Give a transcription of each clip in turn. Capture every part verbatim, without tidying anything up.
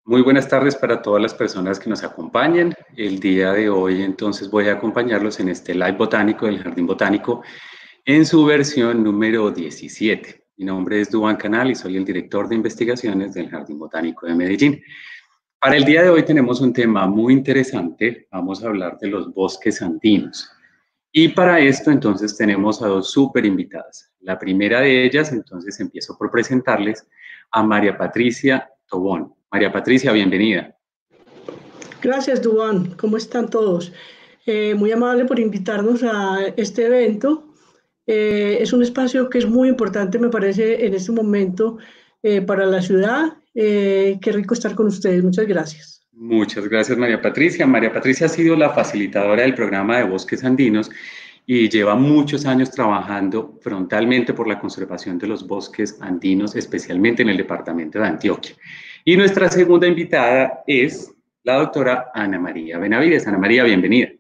Muy buenas tardes para todas las personas que nos acompañan. El día de hoy entonces voy a acompañarlos en este live botánico del Jardín Botánico en su versión número diecisiete. Mi nombre es Duván Canal y soy el director de investigaciones del Jardín Botánico de Medellín. Para el día de hoy tenemos un tema muy interesante. Vamos a hablar de los bosques andinos. Y para esto entonces tenemos a dos súper invitadas. La primera de ellas, entonces empiezo por presentarles a María Patricia Tobón. María Patricia, bienvenida. Gracias, Duván. ¿Cómo están todos? Eh, muy amable por invitarnos a este evento. Eh, es un espacio que es muy importante, me parece, en este momento eh, para la ciudad. Eh, qué rico estar con ustedes. Muchas gracias. Muchas gracias, María Patricia. María Patricia ha sido la facilitadora del programa de Bosques Andinos y lleva muchos años trabajando frontalmente por la conservación de los bosques andinos, especialmente en el departamento de Antioquia. Y nuestra segunda invitada es la doctora Ana María Benavides. Ana María, bienvenida.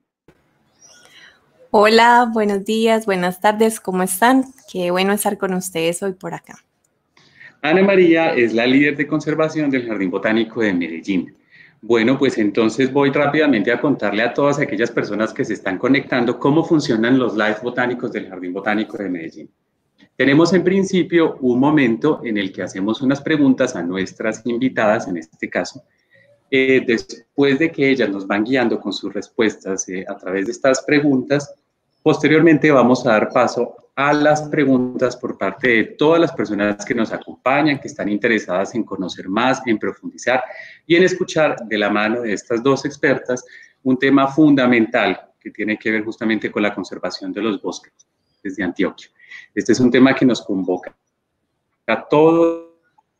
Hola, buenos días, buenas tardes, ¿cómo están? Qué bueno estar con ustedes hoy por acá. Ana María es la líder de conservación del Jardín Botánico de Medellín. Bueno, pues entonces voy rápidamente a contarle a todas aquellas personas que se están conectando cómo funcionan los live botánicos del Jardín Botánico de Medellín. Tenemos en principio un momento en el que hacemos unas preguntas a nuestras invitadas, en este caso. Eh, después de que ellas nos van guiando con sus respuestas eh, a través de estas preguntas, posteriormente vamos a dar paso a las preguntas por parte de todas las personas que nos acompañan, que están interesadas en conocer más, en profundizar y en escuchar de la mano de estas dos expertas un tema fundamental que tiene que ver justamente con la conservación de los bosques desde Antioquia. Este es un tema que nos convoca a todos.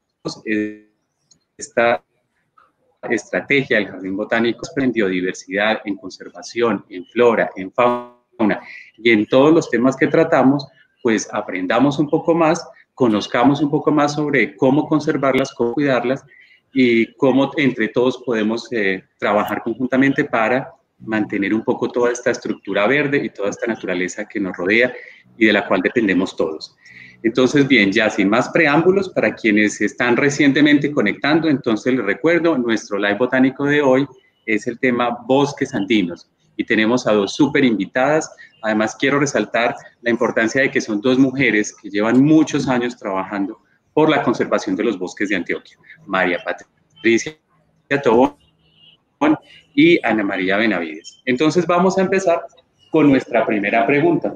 Esta estrategia del Jardín Botánico en biodiversidad, en conservación, en flora, en fauna y en todos los temas que tratamos, pues aprendamos un poco más, conozcamos un poco más sobre cómo conservarlas, cómo cuidarlas y cómo entre todos podemos eh, trabajar conjuntamente para mantener un poco toda esta estructura verde y toda esta naturaleza que nos rodea y de la cual dependemos todos. Entonces, bien, ya sin más preámbulos, para quienes están recientemente conectando, entonces les recuerdo, nuestro live botánico de hoy es el tema bosques andinos y tenemos a dos súper invitadas. Además, quiero resaltar la importancia de que son dos mujeres que llevan muchos años trabajando por la conservación de los bosques de Antioquia. María Patricia Tobón y Ana María Benavides. Entonces, vamos a empezar con nuestra primera pregunta.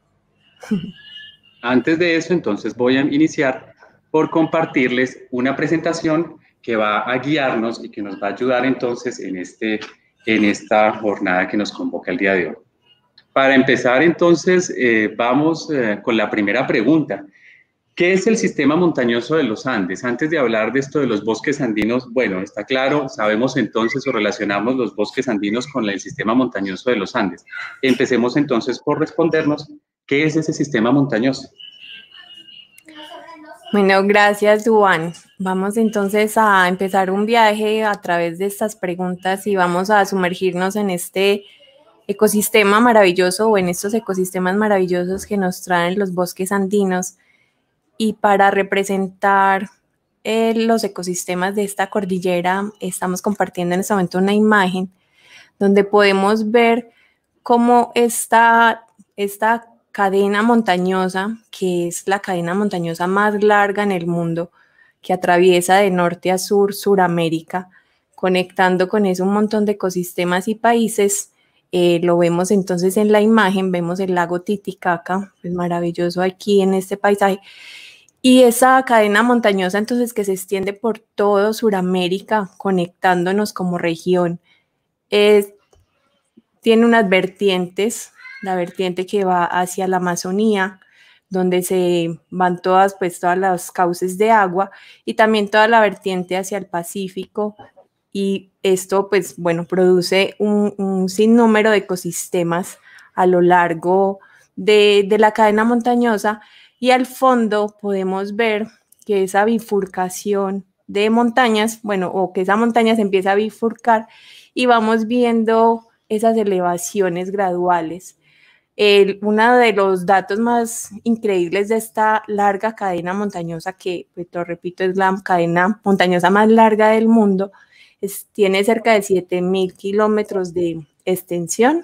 Antes de eso, entonces voy a iniciar por compartirles una presentación que va a guiarnos y que nos va a ayudar entonces en, este, en esta jornada que nos convoca el día de hoy. Para empezar, entonces, eh, vamos eh, con la primera pregunta. ¿Qué es el sistema montañoso de los Andes? Antes de hablar de esto de los bosques andinos, bueno, está claro, sabemos entonces o relacionamos los bosques andinos con el sistema montañoso de los Andes. Empecemos entonces por respondernos, ¿qué es ese sistema montañoso? Bueno, gracias, Duván. Vamos entonces a empezar un viaje a través de estas preguntas y vamos a sumergirnos en este ecosistema maravilloso o en estos ecosistemas maravillosos que nos traen los bosques andinos. Y para representar eh, los ecosistemas de esta cordillera, estamos compartiendo en este momento una imagen donde podemos ver cómo esta, esta cadena montañosa, que es la cadena montañosa más larga en el mundo, que atraviesa de norte a sur Suramérica, conectando con eso un montón de ecosistemas y países. Eh, lo vemos entonces en la imagen, vemos el lago Titicaca, es maravilloso aquí en este paisaje. Y esa cadena montañosa entonces que se extiende por todo Suramérica, conectándonos como región, es, tiene unas vertientes, la vertiente que va hacia la Amazonía, donde se van todas, pues, todas las cauces de agua, y también toda la vertiente hacia el Pacífico, y esto, pues, bueno, produce un, un sinnúmero de ecosistemas a lo largo de, de la cadena montañosa. Y al fondo podemos ver que esa bifurcación de montañas, bueno, o que esa montaña se empieza a bifurcar y vamos viendo esas elevaciones graduales. El, uno de los datos más increíbles de esta larga cadena montañosa, que, pues, lo repito, es la cadena montañosa más larga del mundo, Es, tiene cerca de siete mil kilómetros de extensión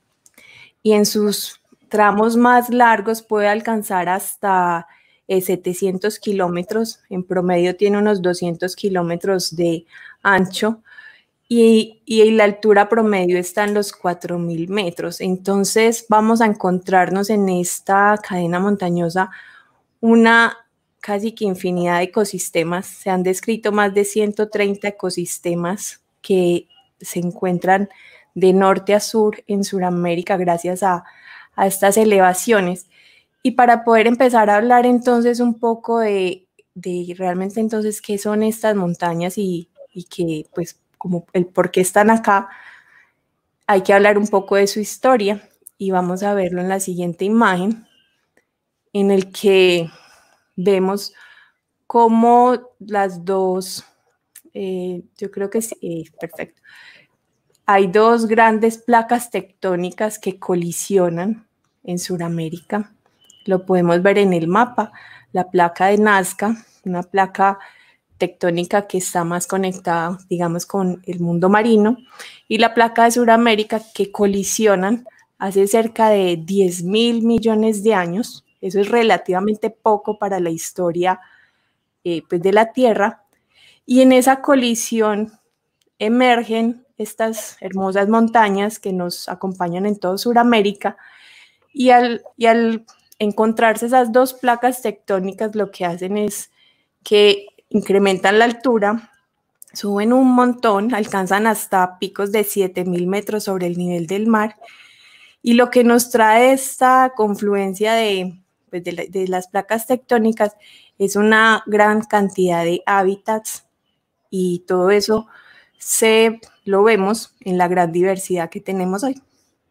y en sus tramos más largos puede alcanzar hasta eh, setecientos kilómetros, en promedio tiene unos doscientos kilómetros de ancho y, y la altura promedio está en los cuatro mil metros. Entonces vamos a encontrarnos en esta cadena montañosa una casi que infinidad de ecosistemas. Se han descrito más de ciento treinta ecosistemas que se encuentran de norte a sur en Sudamérica gracias a, a estas elevaciones. Y para poder empezar a hablar entonces un poco de, de realmente entonces qué son estas montañas y, y que pues como el por qué están acá, hay que hablar un poco de su historia y vamos a verlo en la siguiente imagen en el que vemos cómo las dos, eh, yo creo que sí, eh, perfecto. Hay dos grandes placas tectónicas que colisionan en Sudamérica. Lo podemos ver en el mapa, la placa de Nazca, una placa tectónica que está más conectada, digamos, con el mundo marino, y la placa de Sudamérica que colisionan hace cerca de diez mil millones de años. Eso es relativamente poco para la historia eh, pues de la Tierra, y en esa colisión emergen estas hermosas montañas que nos acompañan en toda Sudamérica, y al, y al encontrarse esas dos placas tectónicas lo que hacen es que incrementan la altura, suben un montón, alcanzan hasta picos de siete mil metros sobre el nivel del mar, y lo que nos trae esta confluencia de, pues de, la, de las placas tectónicas es una gran cantidad de hábitats, y todo eso se lo vemos en la gran diversidad que tenemos hoy.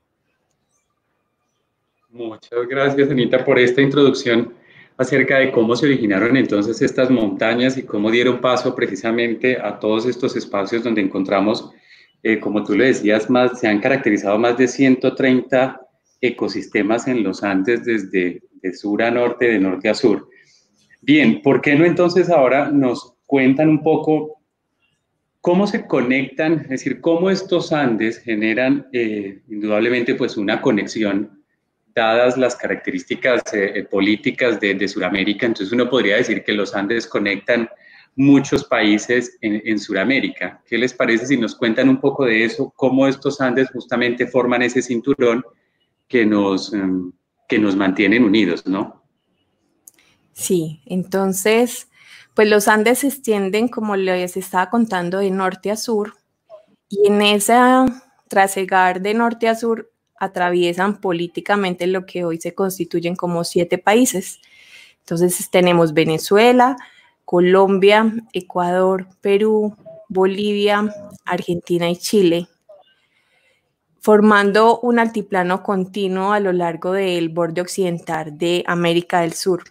Muchas gracias, Anita, por esta introducción acerca de cómo se originaron entonces estas montañas y cómo dieron paso precisamente a todos estos espacios donde encontramos, eh, como tú lo decías, más, se han caracterizado más de ciento treinta ecosistemas en los Andes desde de sur a norte, de norte a sur. Bien, ¿por qué no entonces ahora nos cuentan un poco cómo se conectan, es decir, cómo estos Andes generan eh, indudablemente pues una conexión dadas las características eh, políticas de, de Sudamérica? Entonces uno podría decir que los Andes conectan muchos países en, en Sudamérica. ¿Qué les parece si nos cuentan un poco de eso? Cómo estos Andes justamente forman ese cinturón que nos, um, que nos mantienen unidos, ¿no? Sí, entonces, pues los Andes se extienden, como les estaba contando, de norte a sur, y en esa trasegar de norte a sur atraviesan políticamente lo que hoy se constituyen como siete países. Entonces tenemos Venezuela, Colombia, Ecuador, Perú, Bolivia, Argentina y Chile, formando un altiplano continuo a lo largo del borde occidental de América del Sur.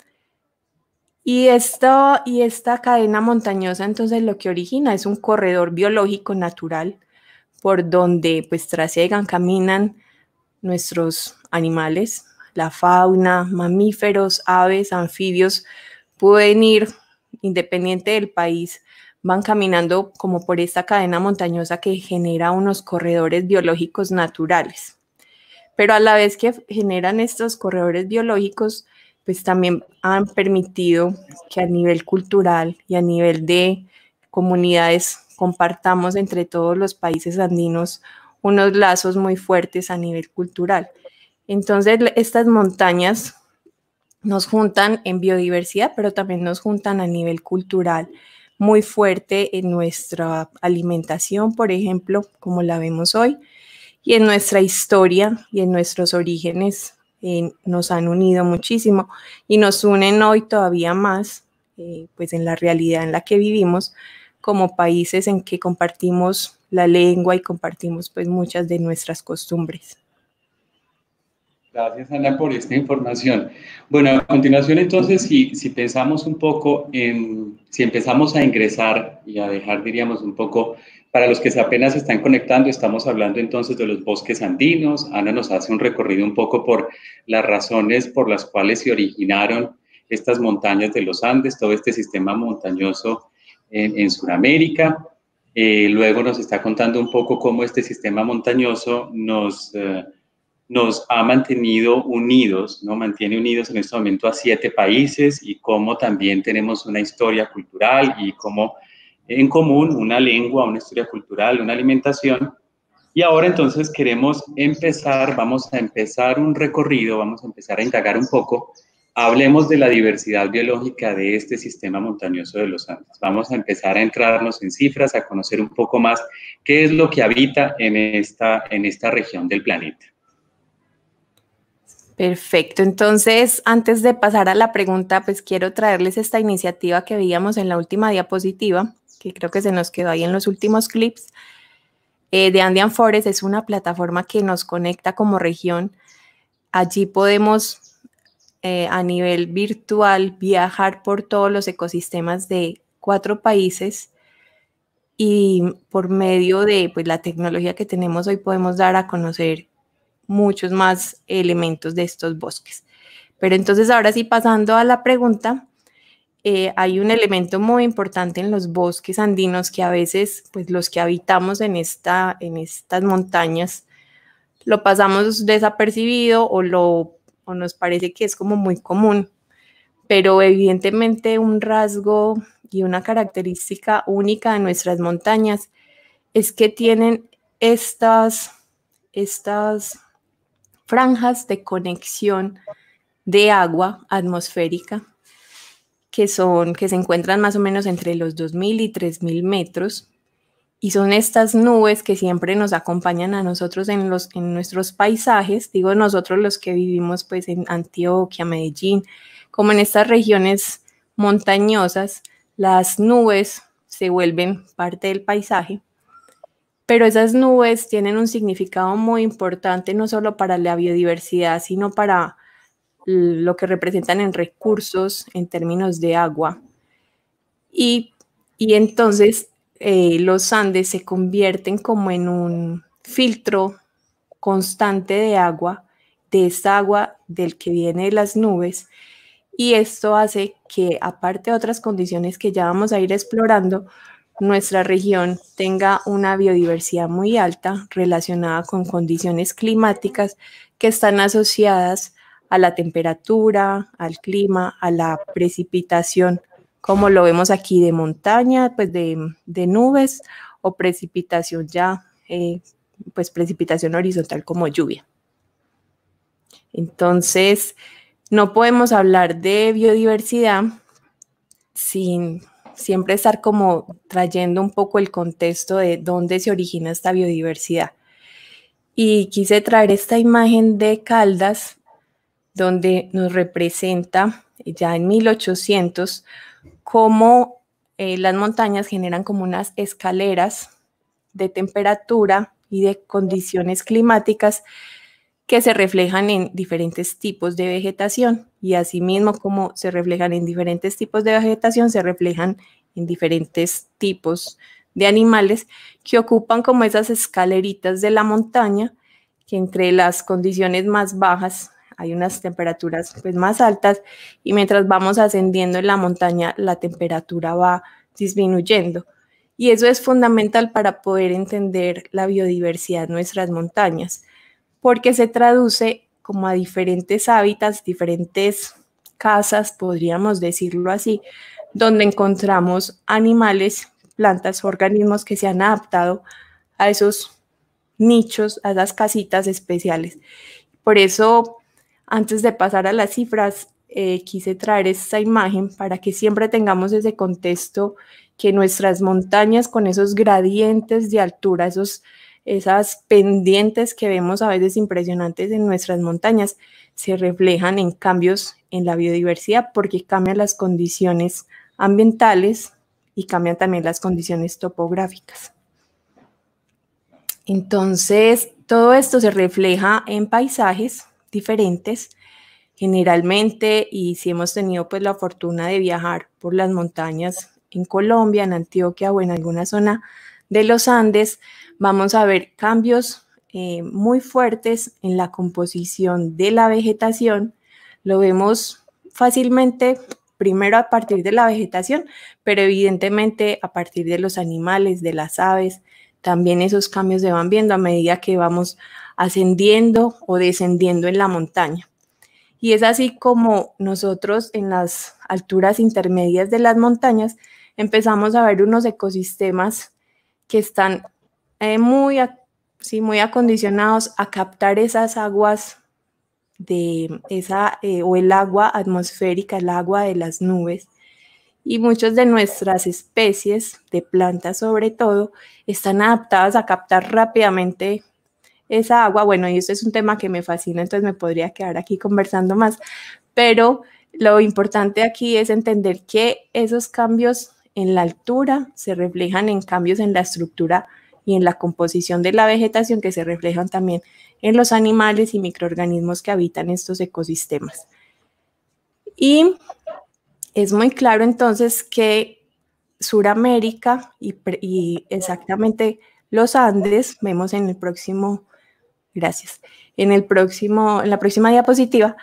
Y esta, y esta cadena montañosa entonces lo que origina es un corredor biológico natural por donde pues trasegan, caminan nuestros animales, la fauna, mamíferos, aves, anfibios, pueden ir independiente del país, van caminando como por esta cadena montañosa que genera unos corredores biológicos naturales. Pero a la vez que generan estos corredores biológicos, pues también han permitido que a nivel cultural y a nivel de comunidades compartamos entre todos los países andinos unos lazos muy fuertes a nivel cultural. Entonces, estas montañas nos juntan en biodiversidad, pero también nos juntan a nivel cultural muy fuerte en nuestra alimentación, por ejemplo, como la vemos hoy, y en nuestra historia y en nuestros orígenes eh, nos han unido muchísimo y nos unen hoy todavía más, eh, pues en la realidad en la que vivimos, como países en que compartimos la lengua y compartimos pues muchas de nuestras costumbres. Gracias, Ana, por esta información. Bueno, a continuación entonces, si, si pensamos un poco en, si empezamos a ingresar y a dejar, diríamos, un poco, para los que apenas se están conectando, estamos hablando entonces de los bosques andinos. Ana nos hace un recorrido un poco por las razones por las cuales se originaron estas montañas de los Andes, todo este sistema montañoso en, en Sudamérica. Eh, luego nos está contando un poco cómo este sistema montañoso nos, eh, nos ha mantenido unidos, ¿no? Mantiene unidos en este momento a siete países y cómo también tenemos una historia cultural y cómo en común una lengua, una historia cultural, una alimentación. Y ahora entonces queremos empezar, vamos a empezar un recorrido, vamos a empezar a indagar un poco. Hablemos de la diversidad biológica de este sistema montañoso de los Andes. Vamos a empezar a entrarnos en cifras, a conocer un poco más qué es lo que habita en esta, en esta región del planeta. Perfecto. Entonces, antes de pasar a la pregunta, pues quiero traerles esta iniciativa que veíamos en la última diapositiva, que creo que se nos quedó ahí en los últimos clips. Eh, The Andean Forest es una plataforma que nos conecta como región. Allí podemos Eh, a nivel virtual, viajar por todos los ecosistemas de cuatro países y por medio de pues, la tecnología que tenemos hoy podemos dar a conocer muchos más elementos de estos bosques. Pero entonces ahora sí, pasando a la pregunta, eh, hay un elemento muy importante en los bosques andinos que a veces pues, los que habitamos en, esta, en estas montañas lo pasamos desapercibido o lo o nos parece que es como muy común, pero evidentemente un rasgo y una característica única de nuestras montañas es que tienen estas, estas franjas de conexión de agua atmosférica que, son, que se encuentran más o menos entre los dos mil y tres mil metros. Y son estas nubes que siempre nos acompañan a nosotros en, los, en nuestros paisajes, digo nosotros los que vivimos pues en Antioquia, Medellín, como en estas regiones montañosas, las nubes se vuelven parte del paisaje, pero esas nubes tienen un significado muy importante no solo para la biodiversidad, sino para lo que representan en recursos en términos de agua. Y, y entonces Eh, los Andes se convierten como en un filtro constante de agua, de esta agua del que viene de las nubes, y esto hace que, aparte de otras condiciones que ya vamos a ir explorando, nuestra región tenga una biodiversidad muy alta relacionada con condiciones climáticas que están asociadas a la temperatura, al clima, a la precipitación, como lo vemos aquí de montaña, pues de, de nubes, o precipitación ya, eh, pues precipitación horizontal como lluvia. Entonces, no podemos hablar de biodiversidad sin siempre estar como trayendo un poco el contexto de dónde se origina esta biodiversidad. Y quise traer esta imagen de Caldas, donde nos representa ya en mil ochocientos cómo eh, las montañas generan como unas escaleras de temperatura y de condiciones climáticas que se reflejan en diferentes tipos de vegetación, y asimismo como se reflejan en diferentes tipos de vegetación, se reflejan en diferentes tipos de animales que ocupan como esas escaleritas de la montaña, que entre las condiciones más bajas hay unas temperaturas pues, más altas, y mientras vamos ascendiendo en la montaña, la temperatura va disminuyendo. Y eso es fundamental para poder entender la biodiversidad de nuestras montañas, porque se traduce como a diferentes hábitats, diferentes casas, podríamos decirlo así, donde encontramos animales, plantas, organismos que se han adaptado a esos nichos, a esas casitas especiales. Por eso, antes de pasar a las cifras, eh, quise traer esta imagen para que siempre tengamos ese contexto, que nuestras montañas con esos gradientes de altura, esos, esas pendientes que vemos a veces impresionantes en nuestras montañas, se reflejan en cambios en la biodiversidad, porque cambian las condiciones ambientales y cambian también las condiciones topográficas. Entonces, todo esto se refleja en paisajes diferentes, generalmente, y si hemos tenido pues la fortuna de viajar por las montañas en Colombia, en Antioquia o en alguna zona de los Andes, vamos a ver cambios eh, muy fuertes en la composición de la vegetación. Lo vemos fácilmente primero a partir de la vegetación, pero evidentemente a partir de los animales, de las aves, también esos cambios se van viendo a medida que vamos ascendiendo o descendiendo en la montaña. Y es así como nosotros en las alturas intermedias de las montañas empezamos a ver unos ecosistemas que están eh, muy, sí, muy acondicionados a captar esas aguas de esa, eh, o el agua atmosférica, el agua de las nubes. Y muchas de nuestras especies de plantas, sobre todo, están adaptadas a captar rápidamente esa agua. Bueno, y esto es un tema que me fascina, entonces me podría quedar aquí conversando más, pero lo importante aquí es entender que esos cambios en la altura se reflejan en cambios en la estructura y en la composición de la vegetación, que se reflejan también en los animales y microorganismos que habitan estos ecosistemas. Y es muy claro entonces que Suramérica y, y exactamente los Andes, vemos en el próximo, gracias, en, el próximo, en la próxima diapositiva,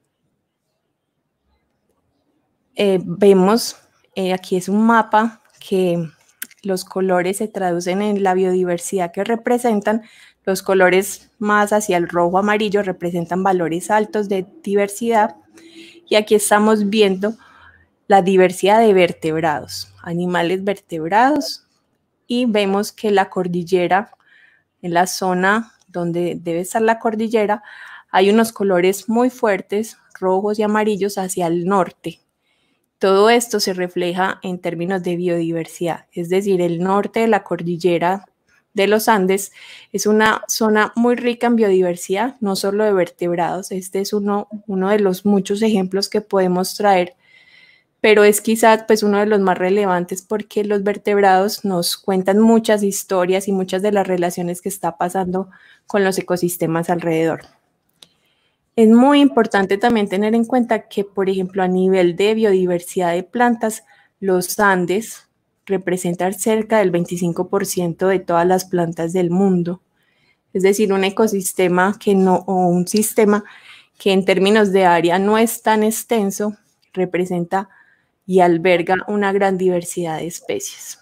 eh, vemos, eh, aquí es un mapa que los colores se traducen en la biodiversidad que representan. Los colores más hacia el rojo amarillo representan valores altos de diversidad, y aquí estamos viendo la diversidad de vertebrados, animales vertebrados, y vemos que la cordillera, en la zona donde debe estar la cordillera, hay unos colores muy fuertes, rojos y amarillos hacia el norte. Todo esto se refleja en términos de biodiversidad, es decir, el norte de la cordillera de los Andes es una zona muy rica en biodiversidad, no solo de vertebrados. Este es uno, uno de los muchos ejemplos que podemos traer, pero es quizás pues uno de los más relevantes porque los vertebrados nos cuentan muchas historias y muchas de las relaciones que está pasando con los ecosistemas alrededor. Es muy importante también tener en cuenta que, por ejemplo, a nivel de biodiversidad de plantas, los Andes representan cerca del veinticinco por ciento de todas las plantas del mundo. Es decir, un ecosistema que no, o un sistema que en términos de área no es tan extenso, representa y alberga una gran diversidad de especies.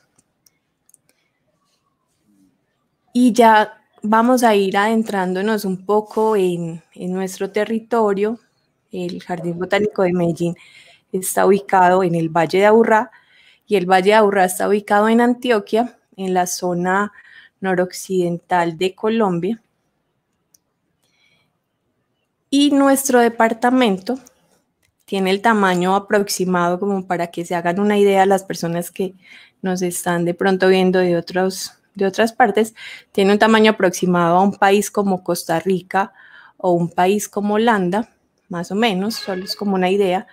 Y ya vamos a ir adentrándonos un poco en, en nuestro territorio. El Jardín Botánico de Medellín está ubicado en el Valle de Aburrá, y el Valle de Aburrá está ubicado en Antioquia, en la zona noroccidental de Colombia. Y nuestro departamento tiene el tamaño aproximado, como para que se hagan una idea las personas que nos están de pronto viendo de, otros, de otras partes, tiene un tamaño aproximado a un país como Costa Rica o un país como Holanda, más o menos, solo es como una idea.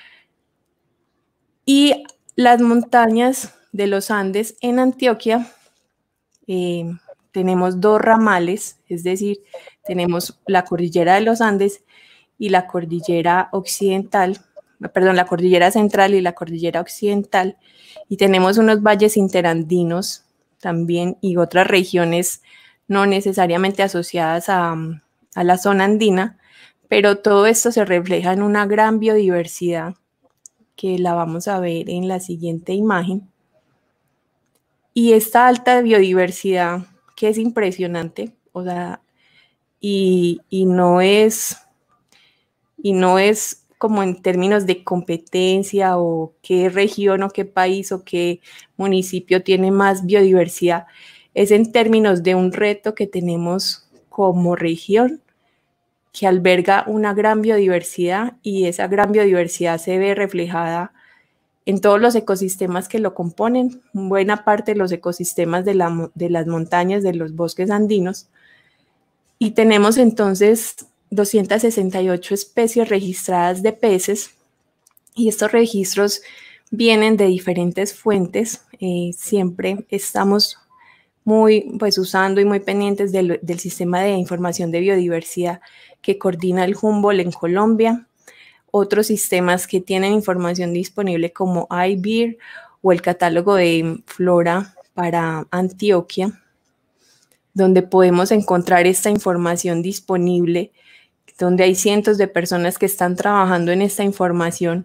Y las montañas de los Andes en Antioquia, eh, tenemos dos ramales, es decir, tenemos la cordillera de los Andes y la cordillera occidental, perdón, la cordillera central y la cordillera occidental, y tenemos unos valles interandinos también y otras regiones no necesariamente asociadas a, a la zona andina, pero todo esto se refleja en una gran biodiversidad que la vamos a ver en la siguiente imagen. Y esta alta biodiversidad, que es impresionante, o sea, y, y no es... y no es como en términos de competencia o qué región o qué país o qué municipio tiene más biodiversidad, es en términos de un reto que tenemos como región que alberga una gran biodiversidad, y esa gran biodiversidad se ve reflejada en todos los ecosistemas que lo componen, buena parte de los ecosistemas de, la, de las montañas, de los bosques andinos, y tenemos entonces doscientas sesenta y ocho especies registradas de peces, y estos registros vienen de diferentes fuentes. Eh, siempre estamos muy pues usando y muy pendientes del, del sistema de información de biodiversidad que coordina el Humboldt en Colombia, otros sistemas que tienen información disponible como I B I R o el catálogo de flora para Antioquia, donde podemos encontrar esta información disponible, donde hay cientos de personas que están trabajando en esta información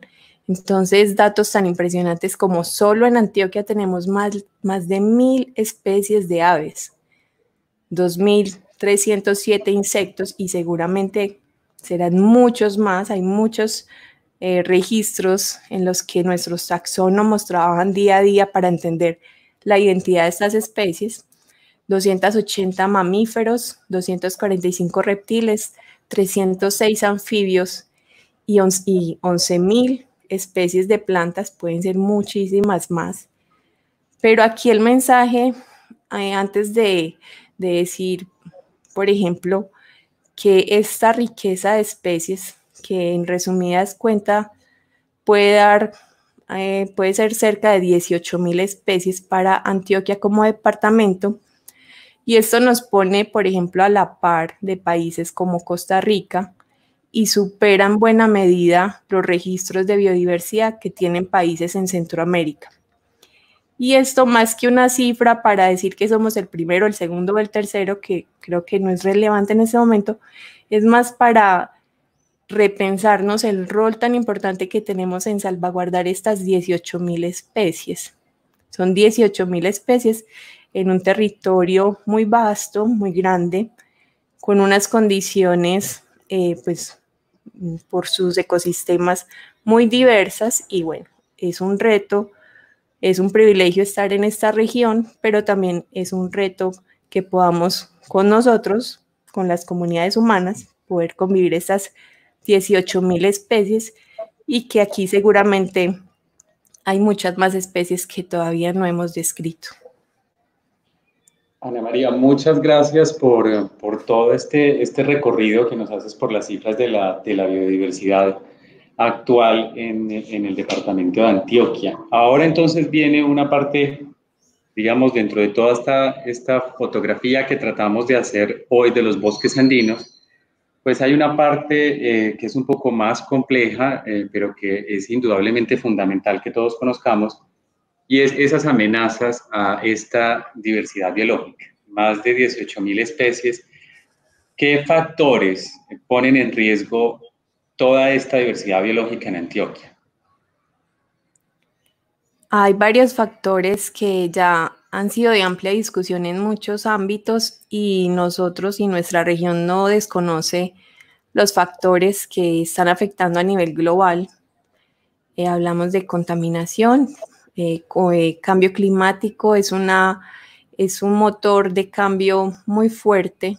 Entonces, datos tan impresionantes como solo en Antioquia tenemos más, más de mil especies de aves, dos mil trescientos siete insectos y seguramente serán muchos más. Hay muchos eh, registros en los que nuestros taxónomos trabajan día a día para entender la identidad de estas especies. doscientos ochenta mamíferos, doscientos cuarenta y cinco reptiles, trescientos seis anfibios y once mil especies de plantas, pueden ser muchísimas más. Pero aquí el mensaje, eh, antes de, de decir, por ejemplo, que esta riqueza de especies, que en resumidas cuentas puede dar, eh, puede ser cerca de dieciocho mil especies para Antioquia como departamento, y esto nos pone, por ejemplo, a la par de países como Costa Rica y supera en buena medida los registros de biodiversidad que tienen países en Centroamérica. Y esto, más que una cifra para decir que somos el primero, el segundo o el tercero, que creo que no es relevante en ese momento, es más para repensarnos el rol tan importante que tenemos en salvaguardar estas dieciocho mil especies. Son dieciocho mil especies en un territorio muy vasto, muy grande, con unas condiciones, eh, pues, por sus ecosistemas muy diversas, y bueno, es un reto, es un privilegio estar en esta región, pero también es un reto que podamos con nosotros, con las comunidades humanas, poder convivir estas dieciocho mil especies, y que aquí seguramente hay muchas más especies que todavía no hemos descrito. Ana María, muchas gracias por, por todo este, este recorrido que nos haces por las cifras de la, de la biodiversidad actual en, en el departamento de Antioquia. Ahora entonces viene una parte, digamos, dentro de toda esta, esta fotografía que tratamos de hacer hoy de los bosques andinos, pues hay una parte eh, que es un poco más compleja, eh, pero que es indudablemente fundamental que todos conozcamos, y es esas amenazas a esta diversidad biológica. Más de dieciocho mil especies. ¿Qué factores ponen en riesgo toda esta diversidad biológica en Antioquia? Hay varios factores que ya han sido de amplia discusión en muchos ámbitos, y nosotros y nuestra región no desconoce los factores que están afectando a nivel global. Eh, hablamos de contaminación, eh, eh, cambio climático es, una, es un motor de cambio muy fuerte.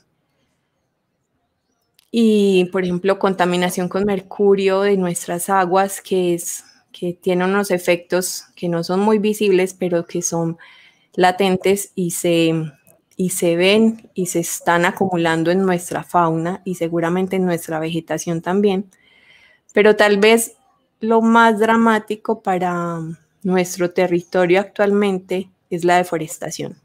Y, por ejemplo, contaminación con mercurio de nuestras aguas, que, es, que tiene unos efectos que no son muy visibles, pero que son latentes y se, y se ven y se están acumulando en nuestra fauna y seguramente en nuestra vegetación también. Pero tal vez lo más dramático para nuestro territorio actualmente es la deforestación.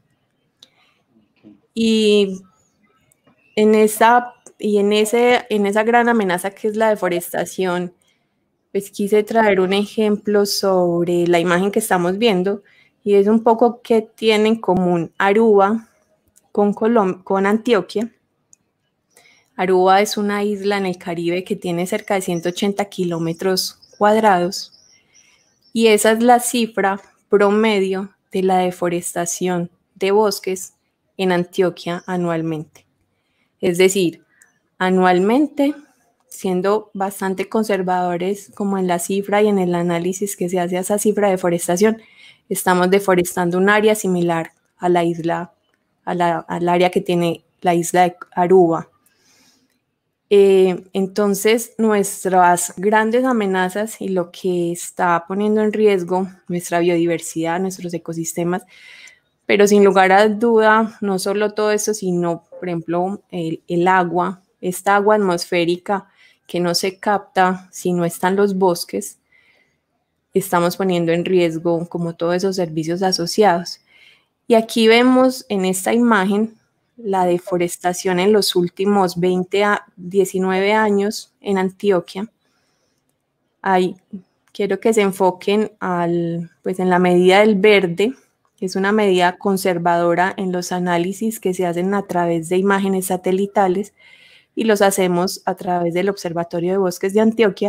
Y en esa, y en ese, en esa gran amenaza que es la deforestación, pues quise traer un ejemplo sobre la imagen que estamos viendo, y es un poco qué tiene en común Aruba con, Colom- con Antioquia. Aruba es una isla en el Caribe que tiene cerca de ciento ochenta kilómetros cuadrados, y esa es la cifra promedio de la deforestación de bosques en Antioquia anualmente. Es decir, anualmente, siendo bastante conservadores como en la cifra y en el análisis que se hace a esa cifra de deforestación, estamos deforestando un área similar a la isla, a la, al área que tiene la isla de Aruba. Eh, entonces, nuestras grandes amenazas y lo que está poniendo en riesgo nuestra biodiversidad, nuestros ecosistemas, pero sin lugar a duda, no solo todo esto, sino, por ejemplo, el, el agua, esta agua atmosférica que no se capta si no están los bosques, estamos poniendo en riesgo como todos esos servicios asociados. Y aquí vemos en esta imagen la deforestación en los últimos veinte a diecinueve años en Antioquia. Ahí quiero que se enfoquen al, pues en la medida del verde, que es una medida conservadora en los análisis que se hacen a través de imágenes satelitales, y los hacemos a través del Observatorio de Bosques de Antioquia,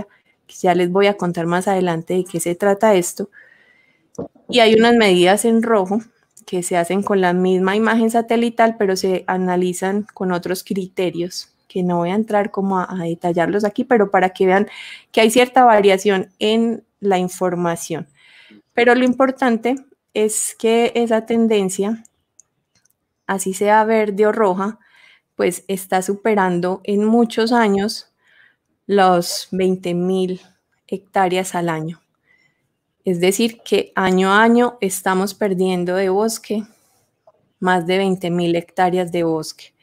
Ya les voy a contar más adelante de qué se trata esto. Y hay unas medidas en rojo que se hacen con la misma imagen satelital, pero se analizan con otros criterios, que no voy a entrar como a, a detallarlos aquí, pero para que vean que hay cierta variación en la información. Pero lo importante es que esa tendencia, así sea verde o roja, pues está superando en muchos años los veinte mil hectáreas al año. Es decir, que año a año estamos perdiendo de bosque más de veinte mil hectáreas de bosque.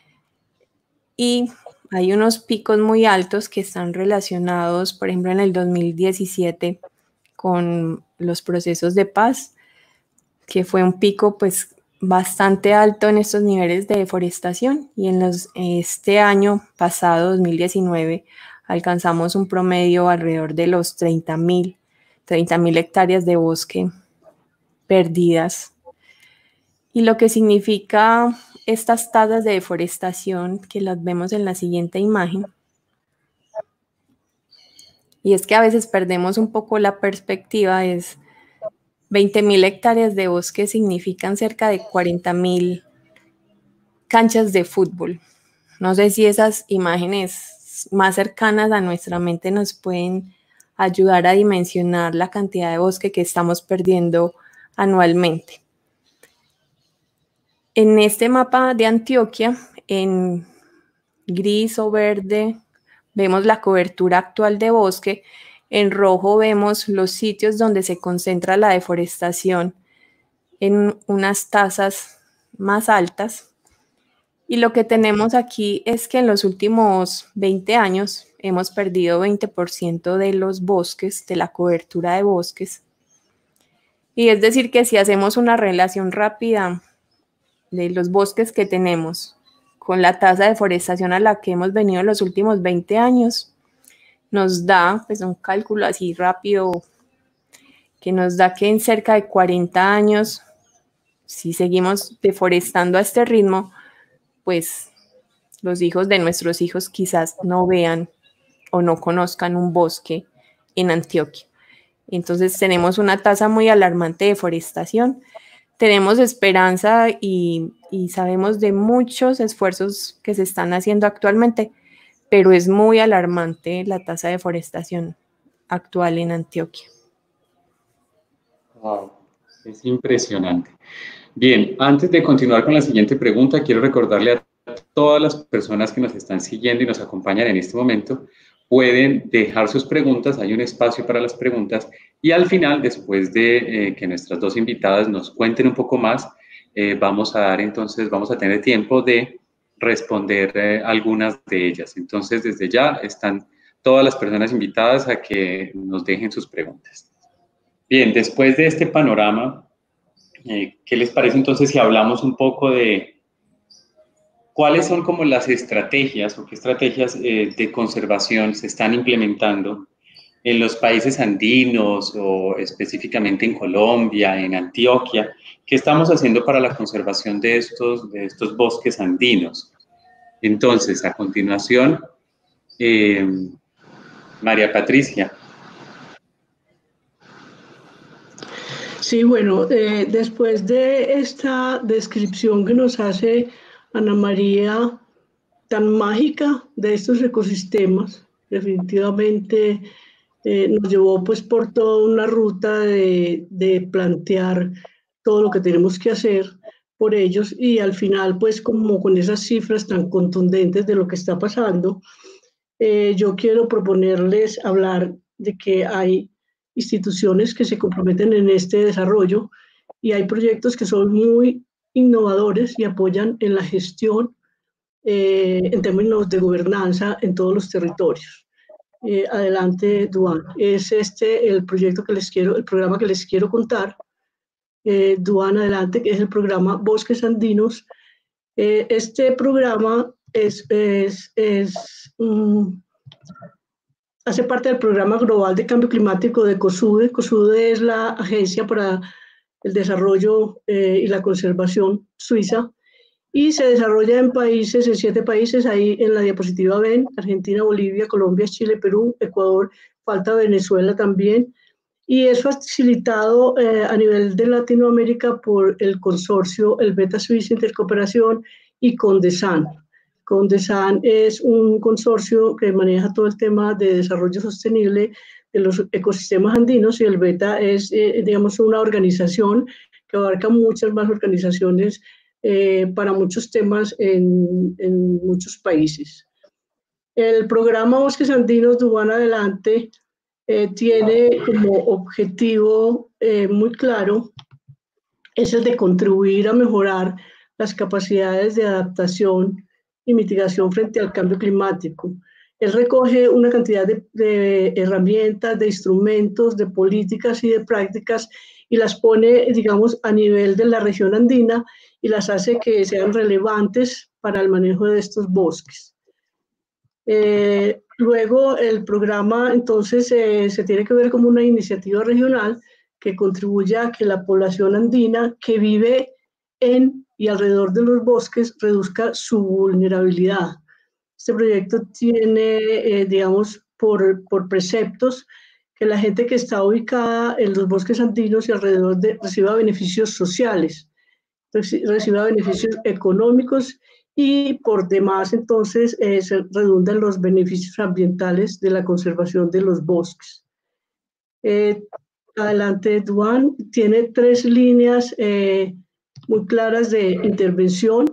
Y hay unos picos muy altos que están relacionados, por ejemplo, en el dos mil diecisiete con los procesos de paz, que fue un pico pues bastante alto en estos niveles de deforestación, y en los, este año pasado, dos mil diecinueve, alcanzamos un promedio alrededor de los treinta mil hectáreas de bosque perdidas. Y lo que significa estas tasas de deforestación, que las vemos en la siguiente imagen, y es que a veces perdemos un poco la perspectiva, es veinte mil hectáreas de bosque significan cerca de cuarenta mil canchas de fútbol. No sé si esas imágenes más cercanas a nuestra mente nos pueden ayudar a dimensionar la cantidad de bosque que estamos perdiendo anualmente. En este mapa de Antioquia, en gris o verde, vemos la cobertura actual de bosque. En rojo vemos los sitios donde se concentra la deforestación en unas tasas más altas. Y lo que tenemos aquí es que en los últimos veinte años hemos perdido veinte por ciento de los bosques, de la cobertura de bosques. Y es decir que si hacemos una relación rápida de los bosques que tenemos con la tasa de deforestación a la que hemos venido en los últimos veinte años, nos da pues un cálculo así rápido que nos da que en cerca de cuarenta años, si seguimos deforestando a este ritmo, pues los hijos de nuestros hijos quizás no vean o no conozcan un bosque en Antioquia. Entonces tenemos una tasa muy alarmante de deforestación. Tenemos esperanza y, y sabemos de muchos esfuerzos que se están haciendo actualmente, pero es muy alarmante la tasa de deforestación actual en Antioquia. Wow, es impresionante. Bien, antes de continuar con la siguiente pregunta, quiero recordarle a todas las personas que nos están siguiendo y nos acompañan en este momento, pueden dejar sus preguntas, hay un espacio para las preguntas, y al final, después de eh, que nuestras dos invitadas nos cuenten un poco más, eh, vamos a dar entonces, vamos a tener tiempo de responder eh, algunas de ellas. Entonces, desde ya están todas las personas invitadas a que nos dejen sus preguntas. Bien, después de este panorama, eh, ¿qué les parece entonces si hablamos un poco de cuáles son como las estrategias o qué estrategias eh, de conservación se están implementando en los países andinos o específicamente en Colombia, en Antioquia? ¿Qué estamos haciendo para la conservación de estos, de estos bosques andinos? Entonces, a continuación, eh, María Patricia. Sí, bueno, eh, después de esta descripción que nos hace Ana María, tan mágica de estos ecosistemas, definitivamente eh, nos llevó pues por toda una ruta de, de plantear todo lo que tenemos que hacer por ellos, y al final pues como con esas cifras tan contundentes de lo que está pasando, eh, yo quiero proponerles hablar de que hay instituciones que se comprometen en este desarrollo y hay proyectos que son muy innovadores y apoyan en la gestión eh, en términos de gobernanza en todos los territorios. Eh, adelante, Duan. Es este el proyecto que les quiero, el programa que les quiero contar. Eh, Duan, adelante, que es el programa Bosques Andinos. Eh, este programa es, es, es um, hace parte del Programa Global de Cambio Climático de COSUDE. COSUDE es la Agencia para el Desarrollo eh, y la Conservación suiza, y se desarrolla en países, en siete países, ahí en la diapositiva ven, Argentina, Bolivia, Colombia, Chile, Perú, Ecuador, falta Venezuela también, y es facilitado eh, a nivel de Latinoamérica por el consorcio, el Beta Suisse Intercooperación y Condesan. Condesan es un consorcio que maneja todo el tema de desarrollo sostenible de los ecosistemas andinos, y el Beta es, eh, digamos, una organización que abarca muchas más organizaciones eh, para muchos temas en, en muchos países. El programa Bosques Andinos Dubán Adelante eh, tiene como objetivo eh, muy claro, es el de contribuir a mejorar las capacidades de adaptación y mitigación frente al cambio climático. Él recoge una cantidad de, de herramientas, de instrumentos, de políticas y de prácticas, y las pone, digamos, a nivel de la región andina, y las hace que sean relevantes para el manejo de estos bosques. Eh, luego el programa entonces eh, se tiene que ver como una iniciativa regional que contribuya a que la población andina que vive en y alrededor de los bosques reduzca su vulnerabilidad. Este proyecto tiene, eh, digamos, por, por preceptos que la gente que está ubicada en los bosques andinos y alrededor de, reciba beneficios sociales, reciba beneficios económicos, y por demás entonces eh, se redundan los beneficios ambientales de la conservación de los bosques. Eh, adelante, Duan, tiene tres líneas eh, muy claras de intervención.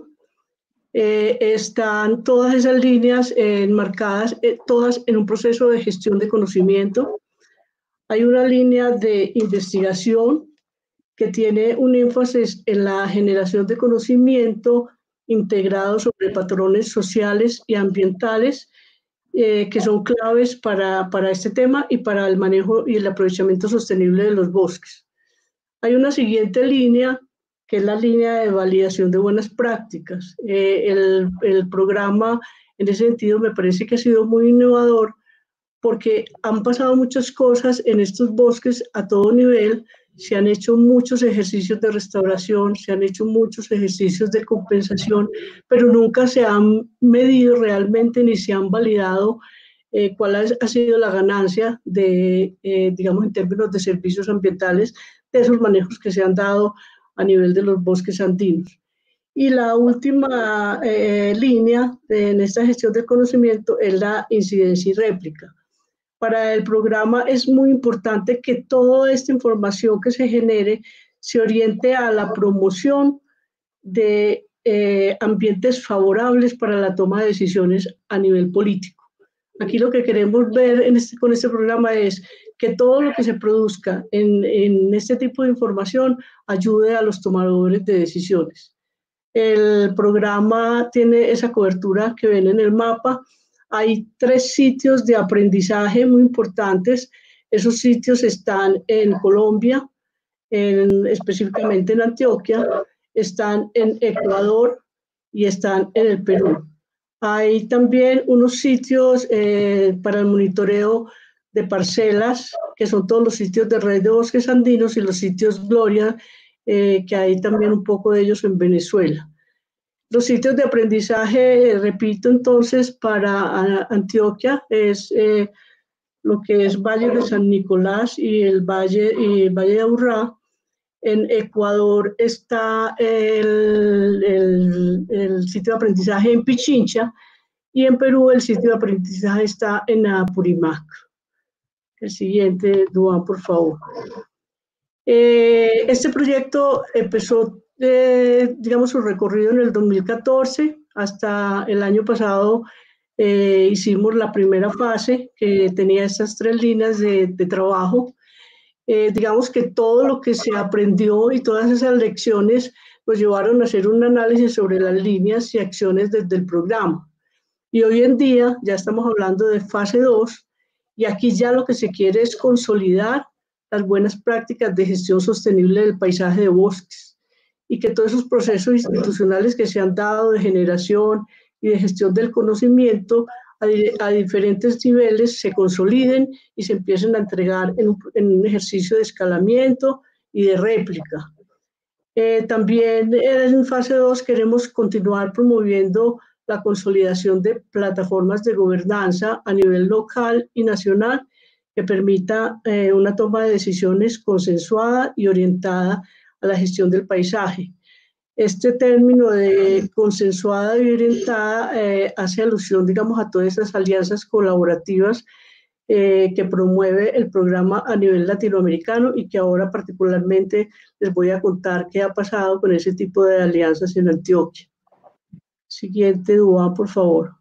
Eh, están todas esas líneas eh, enmarcadas, eh, todas en un proceso de gestión de conocimiento. Hay una línea de investigación que tiene un énfasis en la generación de conocimiento integrado sobre patrones sociales y ambientales eh, que son claves para, para este tema y para el manejo y el aprovechamiento sostenible de los bosques. Hay una siguiente línea, que es la línea de validación de buenas prácticas. Eh, el, el programa, en ese sentido, me parece que ha sido muy innovador, porque han pasado muchas cosas en estos bosques a todo nivel. Se han hecho muchos ejercicios de restauración, se han hecho muchos ejercicios de compensación, pero nunca se han medido realmente ni se han validado eh, cuál ha, ha sido la ganancia de, eh, digamos, en términos de servicios ambientales, de esos manejos que se han dado a nivel de los bosques andinos. Y la última eh, línea de, en esta gestión del conocimiento es la incidencia y réplica. Para el programa es muy importante que toda esta información que se genere se oriente a la promoción de eh, ambientes favorables para la toma de decisiones a nivel político. Aquí lo que queremos ver en este, con este programa es que todo lo que se produzca en, en este tipo de información ayude a los tomadores de decisiones. El programa tiene esa cobertura que ven en el mapa. Hay tres sitios de aprendizaje muy importantes. Esos sitios están en Colombia, en, específicamente en Antioquia, están en Ecuador y están en el Perú. Hay también unos sitios eh, para el monitoreo de parcelas, que son todos los sitios de Red de Bosques Andinos, y los sitios Gloria, eh, que hay también un poco de ellos en Venezuela. Los sitios de aprendizaje, eh, repito entonces, para Antioquia es eh, lo que es Valle de San Nicolás y el Valle, y el Valle de Aburrá. En Ecuador está el, el, el sitio de aprendizaje en Pichincha, y en Perú el sitio de aprendizaje está en Apurímac. El siguiente, Duan, por favor. Eh, este proyecto empezó, eh, digamos, su recorrido en el dos mil catorce. Hasta el año pasado eh, hicimos la primera fase, que tenía estas tres líneas de, de trabajo. Eh, digamos que todo lo que se aprendió y todas esas lecciones nos llevaron a hacer un análisis sobre las líneas y acciones desde el programa. Y hoy en día ya estamos hablando de fase dos, y aquí ya lo que se quiere es consolidar las buenas prácticas de gestión sostenible del paisaje de bosques, y que todos esos procesos institucionales que se han dado de generación y de gestión del conocimiento a, a diferentes niveles se consoliden y se empiecen a entregar en un, en un ejercicio de escalamiento y de réplica. Eh, también en fase dos queremos continuar promoviendo la consolidación de plataformas de gobernanza a nivel local y nacional, que permita eh, una toma de decisiones consensuada y orientada a la gestión del paisaje. Este término de consensuada y orientada eh, hace alusión, digamos, a todas esas alianzas colaborativas eh, que promueve el programa a nivel latinoamericano y que ahora particularmente les voy a contar qué ha pasado con ese tipo de alianzas en Antioquia. Siguiente, Duan, por favor.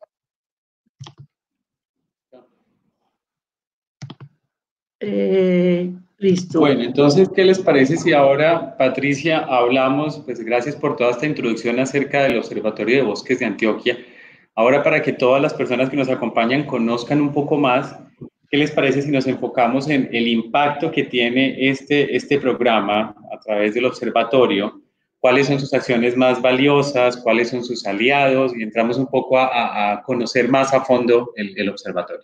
Eh, listo. Bueno, entonces, ¿qué les parece si ahora, Patricia, hablamos, pues gracias por toda esta introducción acerca del Observatorio de Bosques de Antioquia? Ahora, para que todas las personas que nos acompañan conozcan un poco más, ¿qué les parece si nos enfocamos en el impacto que tiene este, este programa a través del observatorio? ¿Cuáles son sus acciones más valiosas? ¿Cuáles son sus aliados? Y entramos un poco a, a conocer más a fondo el, el observatorio.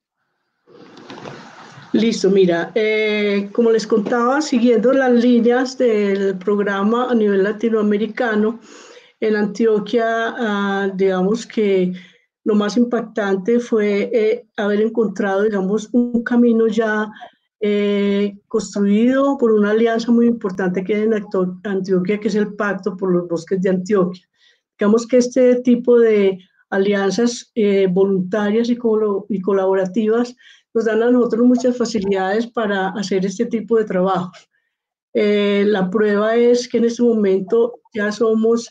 Listo, mira, eh, como les contaba, siguiendo las líneas del programa a nivel latinoamericano, en Antioquia, uh, digamos que lo más impactante fue eh, haber encontrado, digamos, un camino ya eh, construido por una alianza muy importante que hay en Antioquia, que es el Pacto por los Bosques de Antioquia. Digamos que este tipo de alianzas eh, voluntarias y, col y colaborativas nos dan a nosotros muchas facilidades para hacer este tipo de trabajos. Eh, la prueba es que en este momento ya somos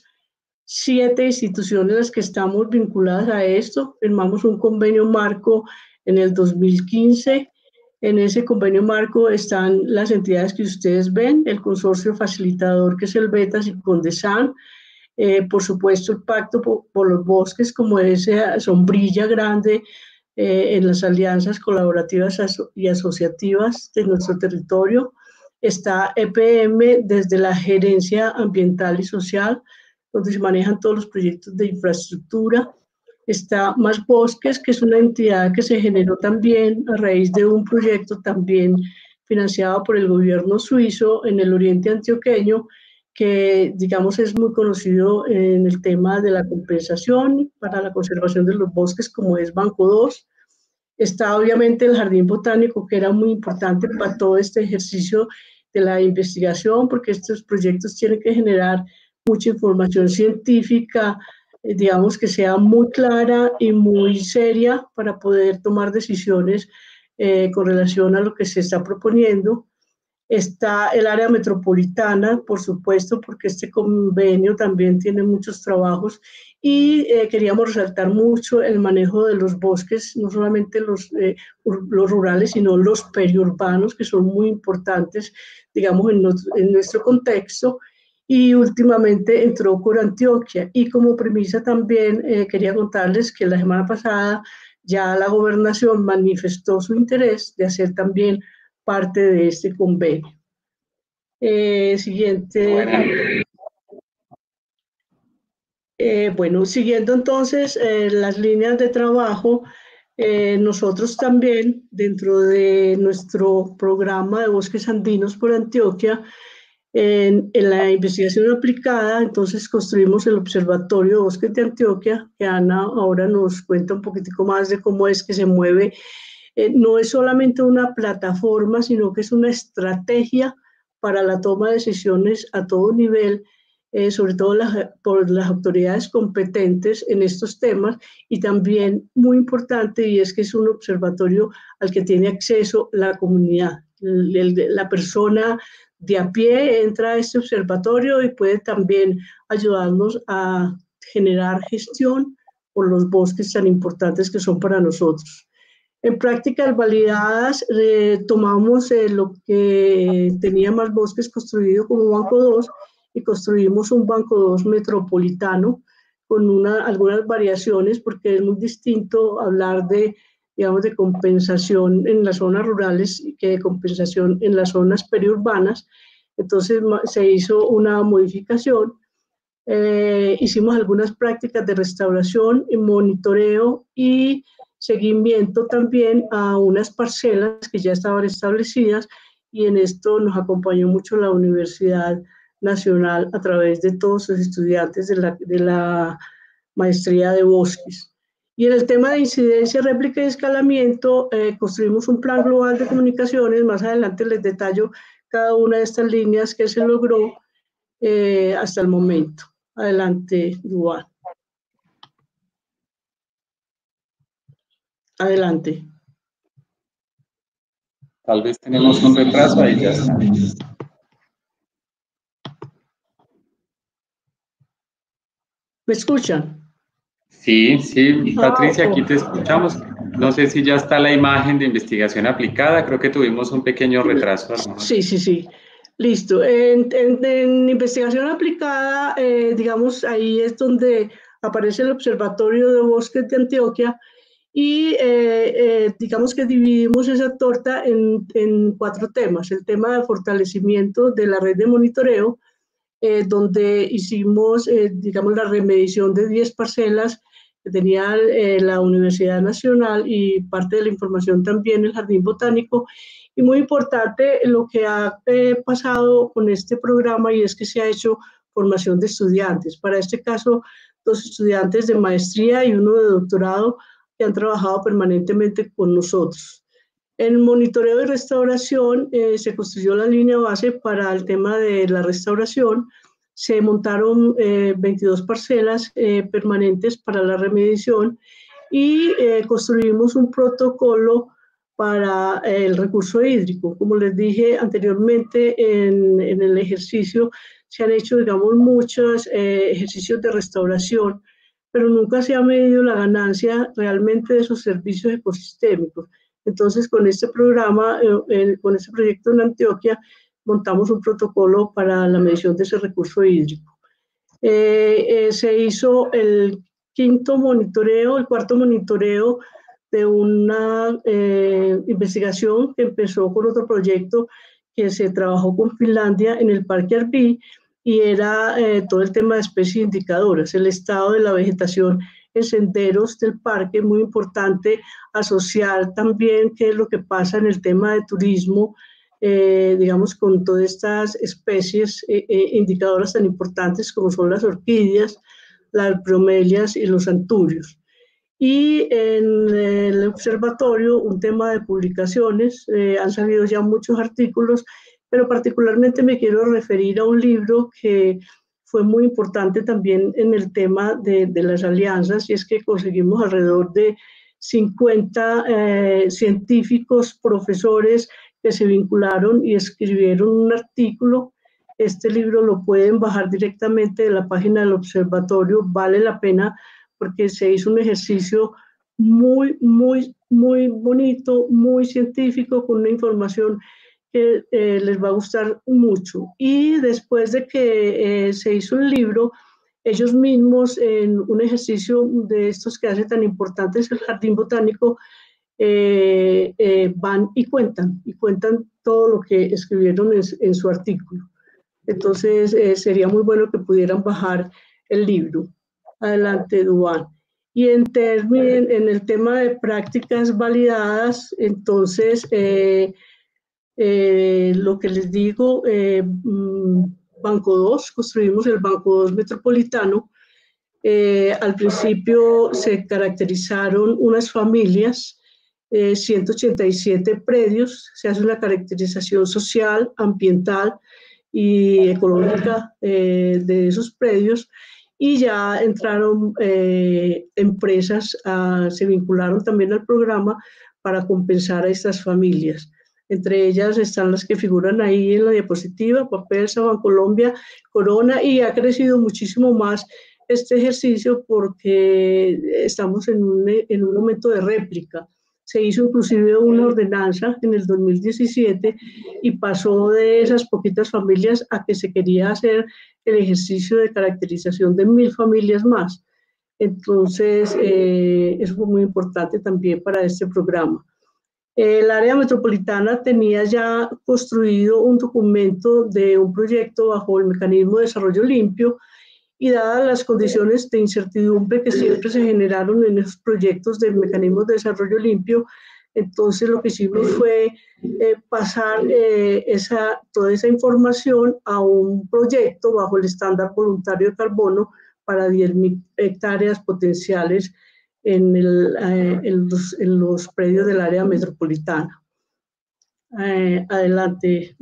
siete instituciones las que estamos vinculadas a esto. Firmamos un convenio marco en el dos mil quince. En ese convenio marco están las entidades que ustedes ven, el consorcio facilitador que es el BETAS y CONDESAN, eh, por supuesto el Pacto por, por los Bosques como esa sombrilla grande Eh, en las alianzas colaborativas aso y asociativas de nuestro territorio. Está E P M desde la gerencia ambiental y social, donde se manejan todos los proyectos de infraestructura. Está Más Bosques, que es una entidad que se generó también a raíz de un proyecto también financiado por el gobierno suizo en el oriente antioqueño, que digamos es muy conocido en el tema de la compensación para la conservación de los bosques, como es Banco dos. Está obviamente el Jardín Botánico, que era muy importante para todo este ejercicio de la investigación, porque estos proyectos tienen que generar mucha información científica, eh, digamos que sea muy clara y muy seria para poder tomar decisiones eh, con relación a lo que se está proponiendo. Está el área metropolitana, por supuesto, porque este convenio también tiene muchos trabajos y eh, queríamos resaltar mucho el manejo de los bosques, no solamente los, eh, los rurales, sino los periurbanos, que son muy importantes, digamos, en, nos, en nuestro contexto. Y últimamente entró Cor Antioquia. Y como premisa también eh, quería contarles que la semana pasada ya la gobernación manifestó su interés de hacer también parte de este convenio. Eh, siguiente. Eh, bueno, siguiendo entonces eh, las líneas de trabajo, eh, nosotros también, dentro de nuestro programa de bosques andinos por Antioquia, en, en la investigación aplicada, entonces construimos el Observatorio de Bosques de Antioquia, que Ana ahora nos cuenta un poquitico más de cómo es que se mueve. Eh, no es solamente una plataforma, sino que es una estrategia para la toma de decisiones a todo nivel, eh, sobre todo las, por las autoridades competentes en estos temas, y también muy importante, y es que es un observatorio al que tiene acceso la comunidad. El, el, la persona de a pie entra a este observatorio y puede también ayudarnos a generar gestión por los bosques tan importantes que son para nosotros. En prácticas validadas, eh, tomamos eh, lo que tenía Más Bosques construido como Banco dos y construimos un Banco dos metropolitano con una, algunas variaciones, porque es muy distinto hablar de, digamos, de compensación en las zonas rurales que de compensación en las zonas periurbanas. Entonces se hizo una modificación. Eh, hicimos algunas prácticas de restauración y monitoreo y seguimiento también a unas parcelas que ya estaban establecidas, y en esto nos acompañó mucho la Universidad Nacional a través de todos sus estudiantes de la, de la maestría de bosques. Y en el tema de incidencia, réplica y escalamiento, eh, construimos un plan global de comunicaciones. Más adelante les detallo cada una de estas líneas que se logró eh, hasta el momento. Adelante, Duan. Adelante. Tal vez tenemos un retraso, ahí ya está. ¿Me escuchan? Sí, sí, Patricia, Ah, aquí te escuchamos. No sé si ya está la imagen de investigación aplicada, creo que tuvimos un pequeño retraso. ¿No? Sí, sí, sí. Listo. En, en, en investigación aplicada, eh, digamos, ahí es donde aparece el Observatorio de Bosques de Antioquia y eh, eh, digamos que dividimos esa torta en, en cuatro temas. El tema de fortalecimiento de la red de monitoreo, eh, donde hicimos, eh, digamos, la remediación de diez parcelas que tenía eh, la Universidad Nacional y parte de la información también el Jardín Botánico. Y muy importante lo que ha eh, pasado con este programa y es que se ha hecho formación de estudiantes. Para este caso, dos estudiantes de maestría y uno de doctorado que han trabajado permanentemente con nosotros. En monitoreo y restauración eh, se construyó la línea base para el tema de la restauración. Se montaron eh, veintidós parcelas eh, permanentes para la remediación y eh, construimos un protocolo para el recurso hídrico. Como les dije anteriormente, en, en el ejercicio se han hecho, digamos, muchos eh, ejercicios de restauración, pero nunca se ha medido la ganancia realmente de esos servicios ecosistémicos. Entonces, con este programa, eh, con este proyecto en Antioquia, montamos un protocolo para la medición de ese recurso hídrico. Eh, eh, se hizo el quinto monitoreo, el cuarto monitoreo de una eh, investigación que empezó con otro proyecto que se trabajó con Finlandia en el Parque Arví y era eh, todo el tema de especies indicadoras, el estado de la vegetación en senderos del parque, muy importante asociar también qué es lo que pasa en el tema de turismo, eh, digamos, con todas estas especies eh, eh, indicadoras tan importantes como son las orquídeas, las bromelias y los anturios. Y en el observatorio, un tema de publicaciones, eh, han salido ya muchos artículos, pero particularmente me quiero referir a un libro que fue muy importante también en el tema de, de las alianzas, y es que conseguimos alrededor de cincuenta eh, científicos, profesores que se vincularon y escribieron un artículo. Este libro lo pueden bajar directamente de la página del observatorio, vale la pena porque se hizo un ejercicio muy, muy, muy bonito, muy científico, con una información que eh, les va a gustar mucho. Y después de que eh, se hizo el libro, ellos mismos en un ejercicio de estos que hace tan importantes el Jardín Botánico, eh, eh, van y cuentan, y cuentan todo lo que escribieron en, en su artículo. Entonces, eh, sería muy bueno que pudieran bajar el libro. Adelante, Duan. Y en, en, en el tema de prácticas validadas, entonces, eh, eh, lo que les digo, eh, Banco dos, construimos el Banco dos Metropolitano. Eh, al principio se caracterizaron unas familias, eh, ciento ochenta y siete predios, se hace una caracterización social, ambiental y ecológica eh, de esos predios, y ya entraron eh, empresas, a, se vincularon también al programa para compensar a estas familias. Entre ellas están las que figuran ahí en la diapositiva, Papelsa, Bancolombia, Corona, y ha crecido muchísimo más este ejercicio porque estamos en un, en un momento de réplica. Se hizo inclusive una ordenanza en el dos mil diecisiete y pasó de esas poquitas familias a que se quería hacer el ejercicio de caracterización de mil familias más. Entonces, eh, eso fue muy importante también para este programa. El área metropolitana tenía ya construido un documento de un proyecto bajo el mecanismo de desarrollo limpio, y dadas las condiciones de incertidumbre que siempre se generaron en esos proyectos de mecanismos de desarrollo limpio, entonces lo que hicimos fue eh, pasar eh, esa, toda esa información a un proyecto bajo el estándar voluntario de carbono para diez mil hectáreas potenciales en, el, eh, en, los, en los predios del área metropolitana. Eh, adelante.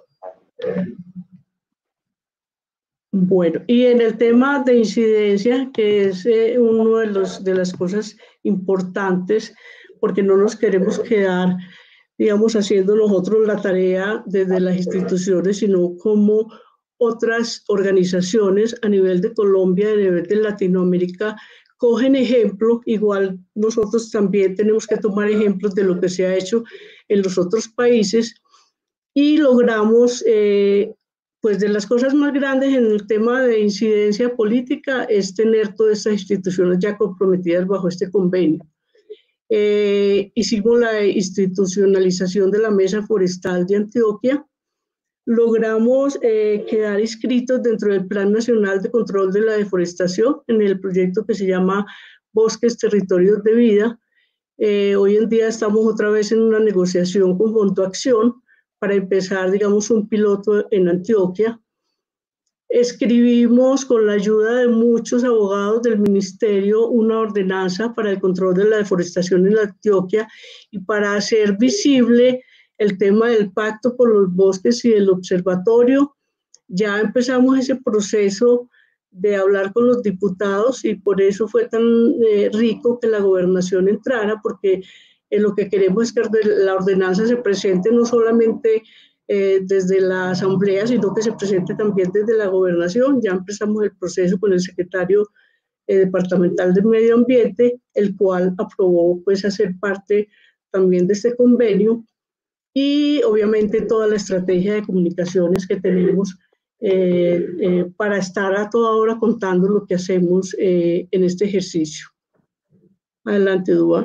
Bueno, y en el tema de incidencia, que es eh, uno de, los, de las cosas importantes, porque no nos queremos quedar, digamos, haciendo nosotros la tarea desde las instituciones, sino como otras organizaciones a nivel de Colombia, a nivel de Latinoamérica, cogen ejemplo. Igual nosotros también tenemos que tomar ejemplos de lo que se ha hecho en los otros países y logramos, eh, pues de las cosas más grandes en el tema de incidencia política es tener todas estas instituciones ya comprometidas bajo este convenio. Eh, hicimos la institucionalización de la Mesa Forestal de Antioquia, logramos eh, quedar inscritos dentro del Plan Nacional de Control de la Deforestación en el proyecto que se llama Bosques, Territorios de Vida. Eh, hoy en día estamos otra vez en una negociación con Fondo Acción para empezar, digamos, un piloto en Antioquia. Escribimos con la ayuda de muchos abogados del ministerio una ordenanza para el control de la deforestación en Antioquia y para hacer visible el tema del pacto por los bosques y del observatorio. Ya empezamos ese proceso de hablar con los diputados y por eso fue tan eh, rico que la gobernación entrara, porque eh, lo que queremos es que la ordenanza se presente no solamente eh, desde la asamblea, sino que se presente también desde la gobernación. Ya empezamos el proceso con el secretario eh, departamental de Medio Ambiente, el cual aprobó pues hacer parte también de este convenio, y obviamente toda la estrategia de comunicaciones que tenemos eh, eh, para estar a toda hora contando lo que hacemos eh, en este ejercicio. Adelante, Dúa.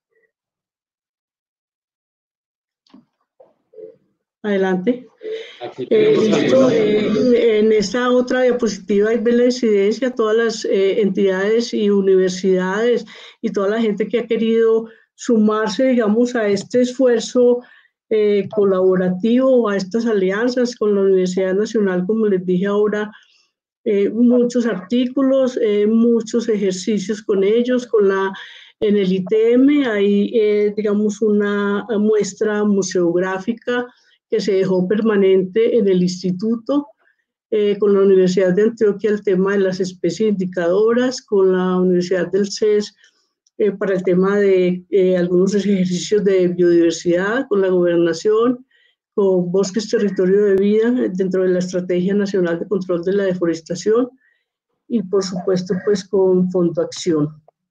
Adelante. Eh, listo, eh, en esta otra diapositiva ahí ven la incidencia, todas las eh, entidades y universidades y toda la gente que ha querido sumarse, digamos, a este esfuerzo eh, colaborativo, a estas alianzas con la Universidad Nacional, como les dije ahora, eh, muchos artículos, eh, muchos ejercicios con ellos, con la, en el I T M hay, eh, digamos, una muestra museográfica que se dejó permanente en el instituto, eh, con la Universidad de Antioquia el tema de las especies indicadoras, con la Universidad del C E S eh, para el tema de eh, algunos ejercicios de biodiversidad, con la gobernación, con Bosques, Territorio de Vida, dentro de la Estrategia Nacional de Control de la Deforestación, y por supuesto pues con Fondo Acción.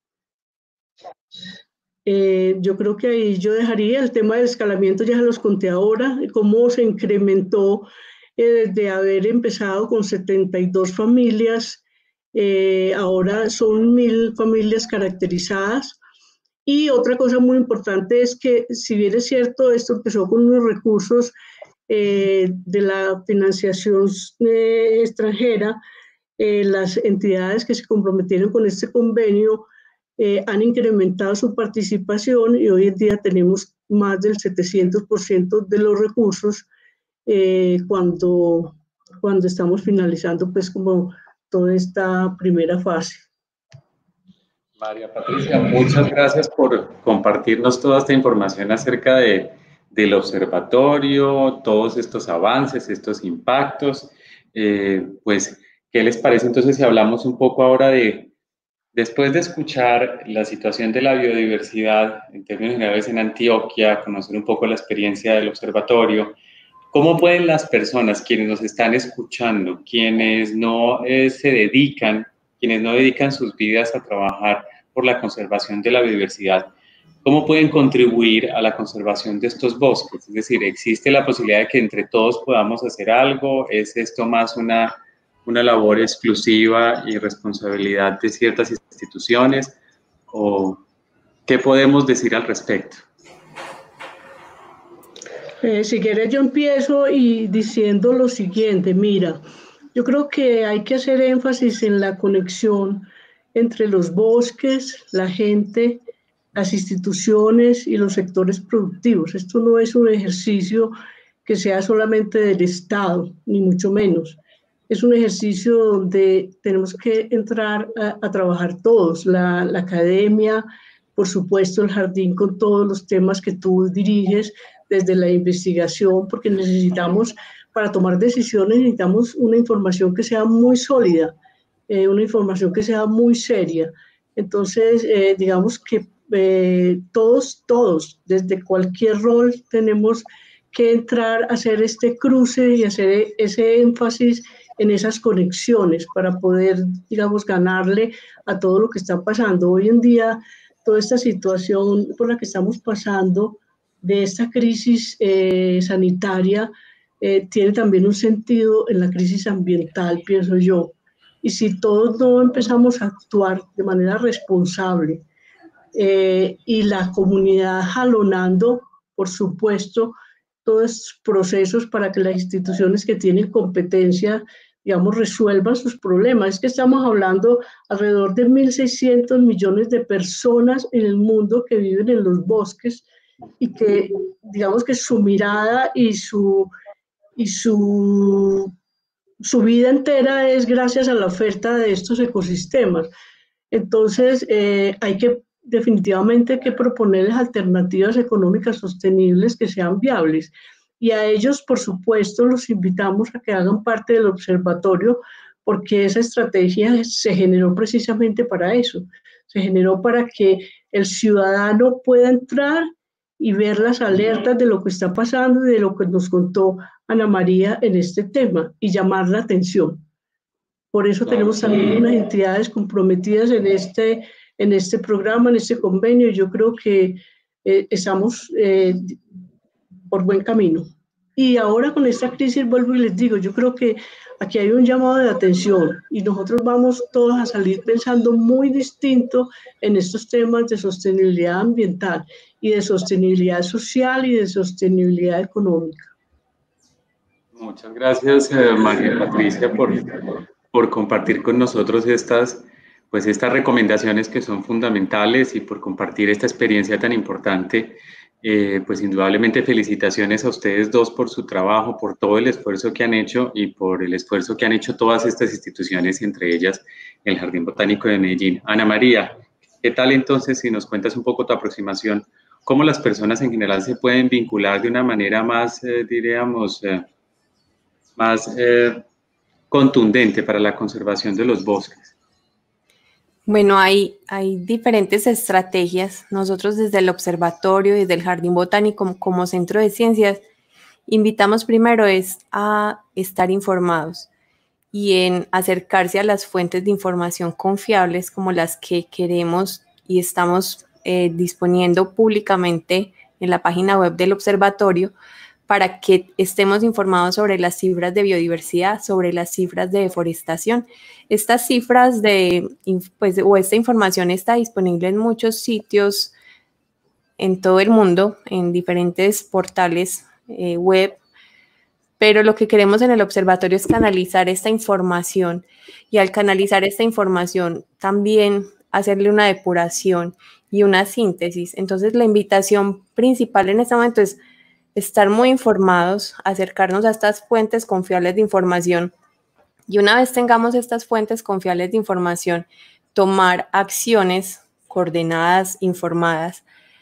Eh, yo creo que ahí yo dejaría el tema del escalamiento, ya se los conté ahora, cómo se incrementó eh, desde haber empezado con setenta y dos familias, eh, ahora son mil familias caracterizadas. Y otra cosa muy importante es que, si bien es cierto, esto empezó con unos recursos eh, de la financiación eh, extranjera, eh, las entidades que se comprometieron con este convenio Eh, han incrementado su participación y hoy en día tenemos más del setecientos por ciento de los recursos eh, cuando, cuando estamos finalizando pues como toda esta primera fase. María Patricia, muchas gracias por compartirnos toda esta información acerca de, del observatorio, todos estos avances, estos impactos. Eh, pues, ¿qué les parece entonces si hablamos un poco ahora de, después de escuchar la situación de la biodiversidad en términos generales en Antioquia, conocer un poco la experiencia del observatorio, cómo pueden las personas, quienes nos están escuchando, quienes no eh, se dedican, quienes no dedican sus vidas a trabajar por la conservación de la biodiversidad, cómo pueden contribuir a la conservación de estos bosques? Es decir, ¿existe la posibilidad de que entre todos podamos hacer algo? ¿Es esto más una... una labor exclusiva y responsabilidad de ciertas instituciones? ¿O qué podemos decir al respecto? Eh, si quieres yo empiezo y diciendo lo siguiente. Mira, yo creo que hay que hacer énfasis en la conexión entre los bosques, la gente, las instituciones y los sectores productivos. Esto no es un ejercicio que sea solamente del Estado, ni mucho menos. es un ejercicio donde tenemos que entrar a, a trabajar todos, la, la academia, por supuesto el jardín con todos los temas que tú diriges, desde la investigación, porque necesitamos, para tomar decisiones, necesitamos una información que sea muy sólida, eh, una información que sea muy seria. Entonces, eh, digamos que eh, todos, todos, desde cualquier rol, tenemos que entrar a hacer este cruce y hacer ese énfasis en esas conexiones para poder, digamos, ganarle a todo lo que está pasando. Hoy en día, toda esta situación por la que estamos pasando, de esta crisis eh, sanitaria, eh, tiene también un sentido en la crisis ambiental, pienso yo. Y si todos no empezamos a actuar de manera responsable eh, y la comunidad jalonando, por supuesto, todos estos procesos para que las instituciones que tienen competencia, digamos, resuelvan sus problemas. Es que estamos hablando alrededor de mil seiscientos millones de personas en el mundo que viven en los bosques y que, digamos, que su mirada y su, y su, su vida entera es gracias a la oferta de estos ecosistemas. Entonces, eh, hay que definitivamente que proponerles alternativas económicas sostenibles que sean viables. Y a ellos, por supuesto, los invitamos a que hagan parte del observatorio, porque esa estrategia se generó precisamente para eso. Se generó para que el ciudadano pueda entrar y ver las alertas de lo que está pasando y de lo que nos contó Ana María en este tema y llamar la atención. Por eso tenemos también unas entidades comprometidas en este, en este programa, en este convenio, y yo creo que eh, estamos eh, por buen camino. Y ahora con esta crisis, vuelvo y les digo, yo creo que aquí hay un llamado de atención y nosotros vamos todos a salir pensando muy distinto en estos temas de sostenibilidad ambiental y de sostenibilidad social y de sostenibilidad económica. Muchas gracias, eh, María Patricia, por, por compartir con nosotros estas, pues, estas recomendaciones que son fundamentales y por compartir esta experiencia tan importante. Eh, pues indudablemente felicitaciones a ustedes dos por su trabajo, por todo el esfuerzo que han hecho y por el esfuerzo que han hecho todas estas instituciones, entre ellas el Jardín Botánico de Medellín. Ana María, ¿qué tal entonces si nos cuentas un poco tu aproximación? ¿Cómo las personas en general se pueden vincular de una manera más, eh, diríamos, eh, más eh, contundente para la conservación de los bosques? Bueno, hay, hay diferentes estrategias. Nosotros desde el observatorio, desde el Jardín Botánico como centro de ciencias, invitamos primero es a estar informados y en acercarse a las fuentes de información confiables como las que queremos y estamos eh, disponiendo públicamente en la página web del observatorio, para que estemos informados sobre las cifras de biodiversidad, sobre las cifras de deforestación. Estas cifras de, pues, o esta información está disponible en muchos sitios en todo el mundo, en diferentes portales eh, web, pero lo que queremos en el observatorio es canalizar esta información y al canalizar esta información también hacerle una depuración y una síntesis. Entonces la invitación principal en este momento es estar muy informados, acercarnos a estas fuentes confiables de información y una vez tengamos estas fuentes confiables de información, tomar acciones coordinadas, informadas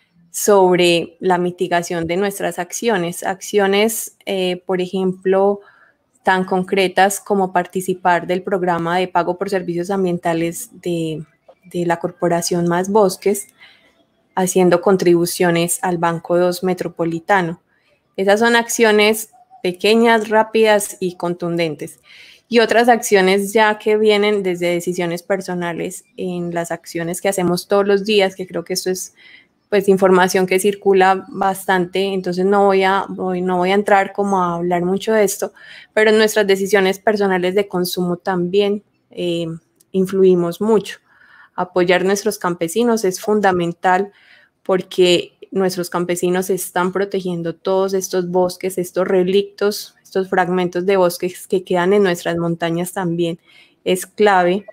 sobre la mitigación de nuestras acciones. Acciones, eh, por ejemplo, tan concretas como participar del programa de pago por servicios ambientales de, de la Corporación Más Bosques, haciendo contribuciones al Banco dos Metropolitano. Esas son acciones pequeñas, rápidas y contundentes. Y otras acciones ya que vienen desde decisiones personales en las acciones que hacemos todos los días, que creo que esto es pues información que circula bastante, entonces no voy a, voy, no voy a entrar como a hablar mucho de esto, pero en nuestras decisiones personales de consumo también eh, influimos mucho. Apoyar a nuestros campesinos es fundamental porque nuestros campesinos están protegiendo todos estos bosques, estos relictos, estos fragmentos de bosques que quedan en nuestras montañas también es clave,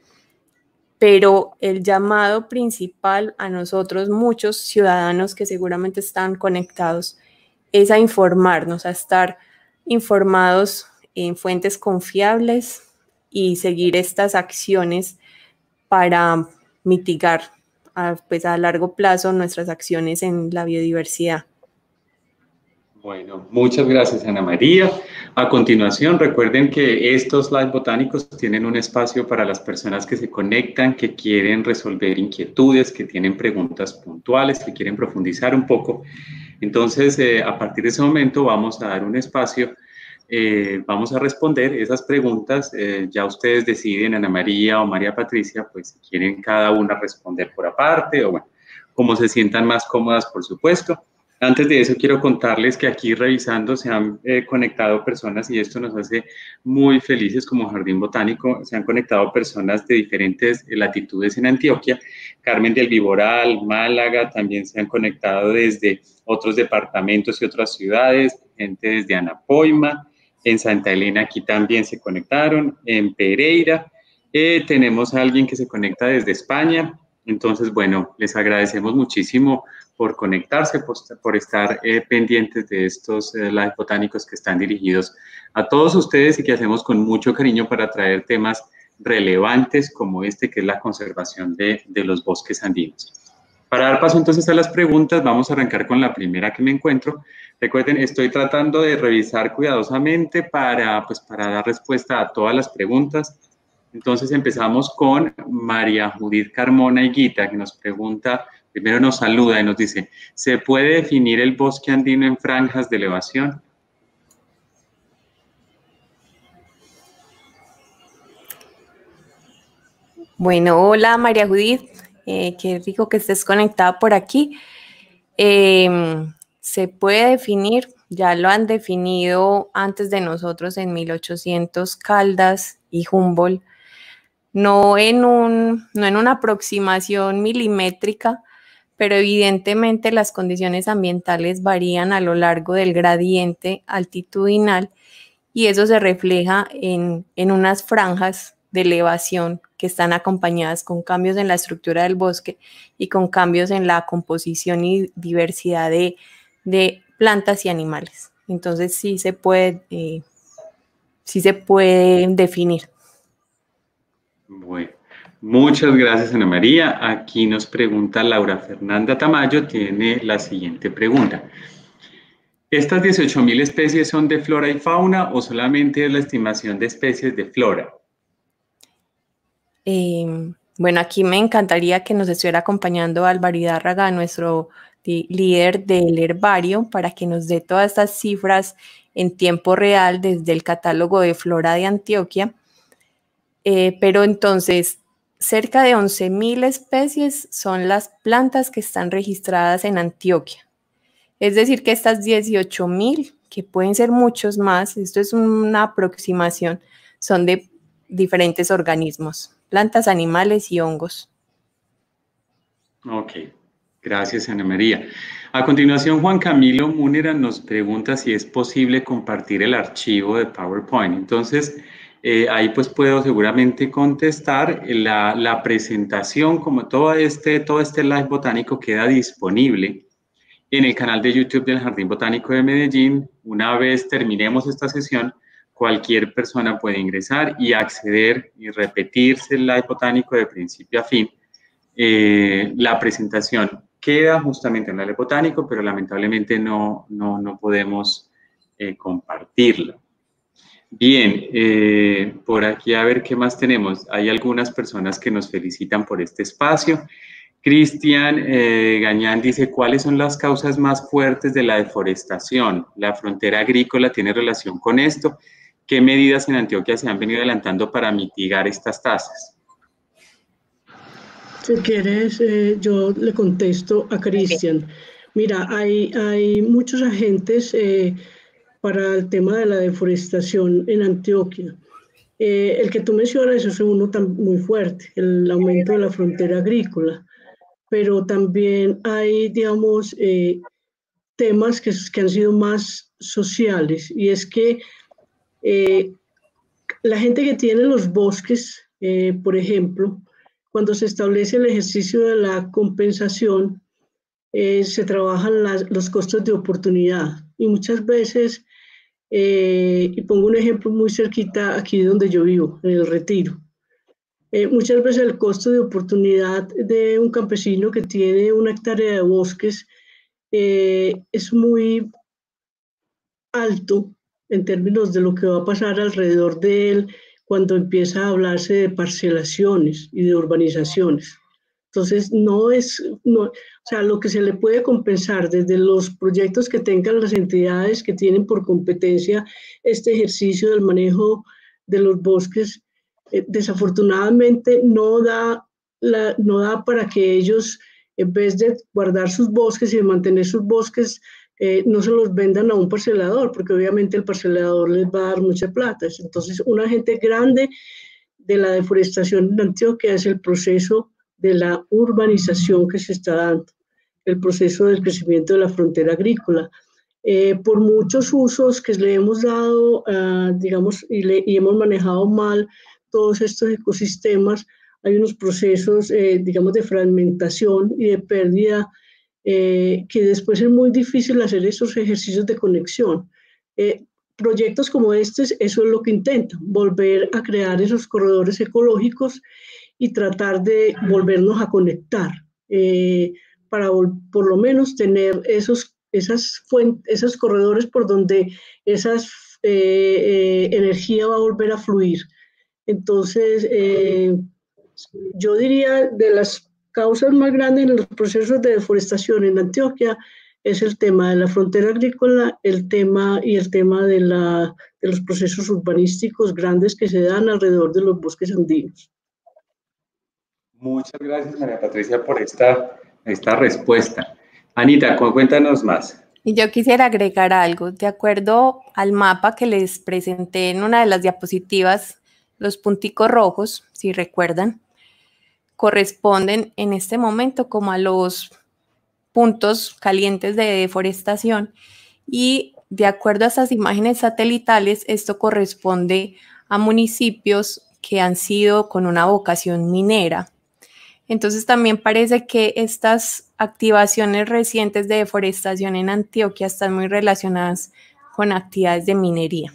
pero el llamado principal a nosotros, muchos ciudadanos que seguramente están conectados, es a informarnos, a estar informados en fuentes confiables, y seguir estas acciones para mitigar a, pues a largo plazo nuestras acciones en la biodiversidad. Bueno, muchas gracias, Ana María. A continuación, recuerden que estos live botánicos tienen un espacio para las personas que se conectan, que quieren resolver inquietudes, que tienen preguntas puntuales, que quieren profundizar un poco. Entonces, eh, a partir de ese momento vamos a dar un espacio, eh, vamos a responder esas preguntas. Eh, ya ustedes deciden, Ana María o María Patricia, pues si quieren cada una responder por aparte o bueno, como se sientan más cómodas, por supuesto. Antes de eso, quiero contarles que aquí revisando se han eh, conectado personas y esto nos hace muy felices como Jardín Botánico. Se han conectado personas de diferentes latitudes en Antioquia. Carmen del Viboral, Málaga, también se han conectado desde otros departamentos y otras ciudades, gente desde Anapoima, en Santa Elena aquí también se conectaron, en Pereira. Eh, tenemos a alguien que se conecta desde España. Entonces, bueno, les agradecemos muchísimo por conectarse, por, por estar eh, pendientes de estos eh, live botánicos que están dirigidos a todos ustedes y que hacemos con mucho cariño para traer temas relevantes como este, que es la conservación de, de los bosques andinos. Para dar paso entonces a las preguntas, vamos a arrancar con la primera que me encuentro. Recuerden, estoy tratando de revisar cuidadosamente para, pues, para dar respuesta a todas las preguntas. Entonces empezamos con María Judith Carmona Higuita, que nos pregunta, primero nos saluda y nos dice, ¿se puede definir el bosque andino en franjas de elevación? Bueno, hola María Judith, eh, qué rico que estés conectada por aquí. Eh, se puede definir, ya lo han definido antes de nosotros en mil ochocientos Caldas y Humboldt, no en, un, no en una aproximación milimétrica, pero evidentemente las condiciones ambientales varían a lo largo del gradiente altitudinal y eso se refleja en, en unas franjas de elevación que están acompañadas con cambios en la estructura del bosque y con cambios en la composición y diversidad de, de plantas y animales. Entonces sí se puede, eh, sí se puede definir. Bueno, muchas gracias, Ana María. Aquí nos pregunta Laura Fernanda Tamayo, tiene la siguiente pregunta. ¿Estas dieciocho mil especies son de flora y fauna o solamente es la estimación de especies de flora? Eh, bueno, aquí me encantaría que nos estuviera acompañando Álvaro Hidárraga, nuestro líder del herbario, para que nos dé todas estas cifras en tiempo real desde el catálogo de flora de Antioquia. Eh, pero entonces, cerca de once mil especies son las plantas que están registradas en Antioquia. Es decir, que estas dieciocho mil, que pueden ser muchos más, esto es una aproximación, son de diferentes organismos, plantas, animales y hongos. Ok, gracias, Ana María. A continuación, Juan Camilo Múnera nos pregunta si es posible compartir el archivo de PowerPoint. Entonces, eh, ahí pues puedo seguramente contestar. La, la presentación, como todo este, todo este live botánico, queda disponible en el canal de YouTube del Jardín Botánico de Medellín. Una vez terminemos esta sesión, cualquier persona puede ingresar y acceder y repetirse el live botánico de principio a fin. Eh, la presentación queda justamente en el live botánico, pero lamentablemente no, no, no podemos eh, compartirlo. Bien, eh, por aquí a ver qué más tenemos. Hay algunas personas que nos felicitan por este espacio. Cristian eh, Gañán dice, ¿cuáles son las causas más fuertes de la deforestación? ¿La frontera agrícola tiene relación con esto? ¿Qué medidas en Antioquia se han venido adelantando para mitigar estas tasas? Si quieres, eh, yo le contesto a Cristian. Mira, hay, hay muchos agentes eh, para el tema de la deforestación en Antioquia. Eh, el que tú mencionas es uno tan, muy fuerte, el aumento de la frontera agrícola, pero también hay, digamos, eh, temas que, que han sido más sociales, y es que eh, la gente que tiene los bosques, eh, por ejemplo, cuando se establece el ejercicio de la compensación, eh, se trabajan las, los costos de oportunidad y muchas veces Eh, y pongo un ejemplo muy cerquita aquí donde yo vivo, en el Retiro. Eh, muchas veces el costo de oportunidad de un campesino que tiene una hectárea de bosques eh, es muy alto en términos de lo que va a pasar alrededor de él cuando empieza a hablarse de parcelaciones y de urbanizaciones. Entonces, no es, no, o sea, lo que se le puede compensar desde los proyectos que tengan las entidades que tienen por competencia este ejercicio del manejo de los bosques, eh, desafortunadamente no da, la, no da para que ellos, en vez de guardar sus bosques y de mantener sus bosques, eh, no se los vendan a un parcelador, porque obviamente el parcelador les va a dar mucha plata. Entonces, un agente grande de la deforestación en Antioquia es el proceso de la urbanización que se está dando, el proceso del crecimiento de la frontera agrícola. Eh, por muchos usos que le hemos dado, uh, digamos, y, le, y hemos manejado mal todos estos ecosistemas, hay unos procesos, eh, digamos, de fragmentación y de pérdida eh, que después es muy difícil hacer esos ejercicios de conexión. Eh, proyectos como estos, eso es lo que intentan, volver a crear esos corredores ecológicos y tratar de volvernos a conectar eh, para por lo menos tener esos, esas fuentes, esos corredores por donde esa eh, eh, energía va a volver a fluir. Entonces, eh, yo diría de las causas más grandes en los procesos de deforestación en Antioquia es el tema de la frontera agrícola, el tema y el tema de, la, de los procesos urbanísticos grandes que se dan alrededor de los bosques andinos. Muchas gracias, María Patricia, por esta, esta respuesta. Anita, cuéntanos más. Y yo quisiera agregar algo. De acuerdo al mapa que les presenté en una de las diapositivas, los punticos rojos, si recuerdan, corresponden en este momento como a los puntos calientes de deforestación y de acuerdo a estas imágenes satelitales, esto corresponde a municipios que han sido con una vocación minera. Entonces también parece que estas activaciones recientes de deforestación en Antioquia están muy relacionadas con actividades de minería.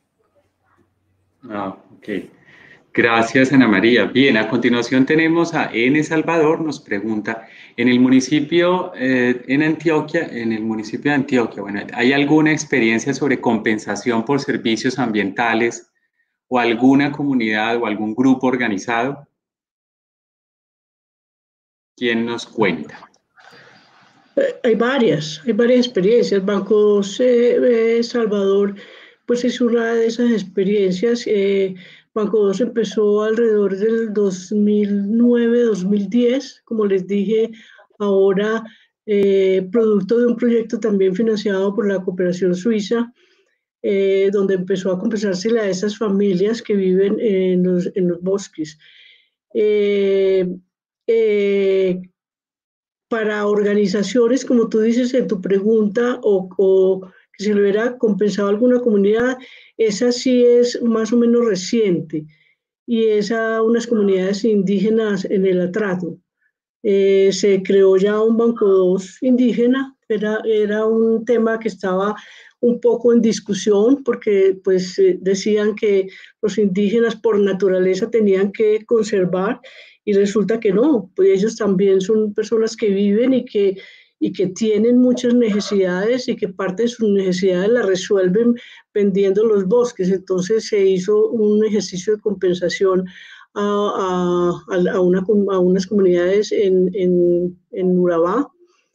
Ah, ok. Gracias, Ana María. Bien, a continuación tenemos a N. Salvador, nos pregunta, en el municipio, eh, en Antioquia, en el municipio de Antioquia, bueno, ¿hay alguna experiencia sobre compensación por servicios ambientales o alguna comunidad o algún grupo organizado? ¿Quién nos cuenta? Hay varias, hay varias experiencias. Banco eh, Salvador, pues es una de esas experiencias. Eh, Banco dos empezó alrededor del dos mil nueve, dos mil diez, como les dije, ahora eh, producto de un proyecto también financiado por la cooperación suiza, eh, donde empezó a compensársela a esas familias que viven en los, en los bosques. Eh, eh, para organizaciones, como tú dices en tu pregunta, o, o que se le hubiera compensado a alguna comunidad, esa sí es más o menos reciente, y es a unas comunidades indígenas en el Atrato. Eh, se creó ya un Banco dos indígena, era, era un tema que estaba un poco en discusión porque pues eh, decían que los indígenas por naturaleza tenían que conservar y resulta que no, pues ellos también son personas que viven y que, y que tienen muchas necesidades y que parte de sus necesidades las resuelven vendiendo los bosques. Entonces se hizo un ejercicio de compensación a, a, a, una, a unas comunidades en, en, en Urabá.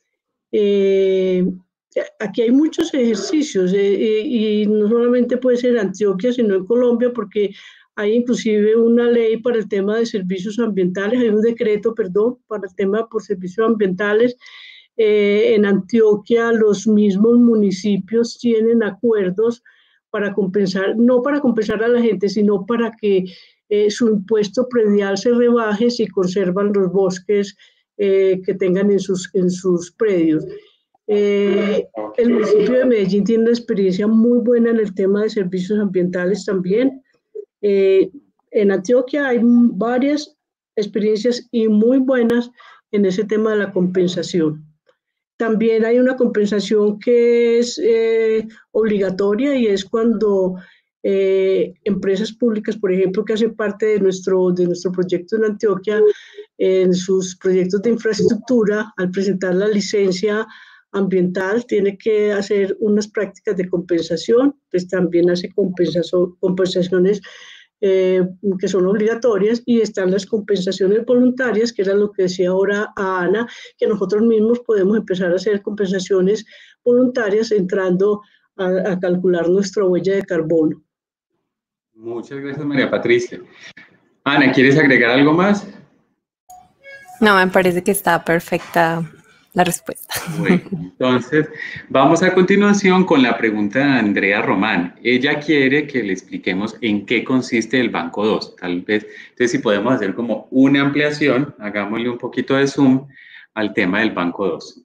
Eh, aquí hay muchos ejercicios eh, y no solamente puede ser en Antioquia, sino en Colombia, porque hay inclusive una ley para el tema de servicios ambientales, hay un decreto, perdón, para el tema por servicios ambientales. Eh, en Antioquia los mismos municipios tienen acuerdos para compensar, no para compensar a la gente, sino para que eh, su impuesto predial se rebaje si conservan los bosques eh, que tengan en sus, en sus predios. Eh, el municipio de Medellín tiene una experiencia muy buena en el tema de servicios ambientales también. Eh, en Antioquia hay varias experiencias y muy buenas en ese tema de la compensación. También hay una compensación que es eh, obligatoria y es cuando eh, empresas públicas, por ejemplo, que hacen parte de nuestro, de nuestro proyecto en Antioquia, en sus proyectos de infraestructura, al presentar la licencia ambiental, tiene que hacer unas prácticas de compensación, pues también hace compensaciones eh, que son obligatorias, y están las compensaciones voluntarias, que era lo que decía ahora a Ana, que nosotros mismos podemos empezar a hacer compensaciones voluntarias entrando a, a calcular nuestra huella de carbono. Muchas gracias, María Patricia. Ana, ¿quieres agregar algo más? No, me parece que está perfecta la respuesta. Bueno, entonces vamos a continuación con la pregunta de Andrea Román. Ella quiere que le expliquemos en qué consiste el Banco dos. Tal vez, entonces si podemos hacer como una ampliación, hagámosle un poquito de zoom al tema del Banco dos.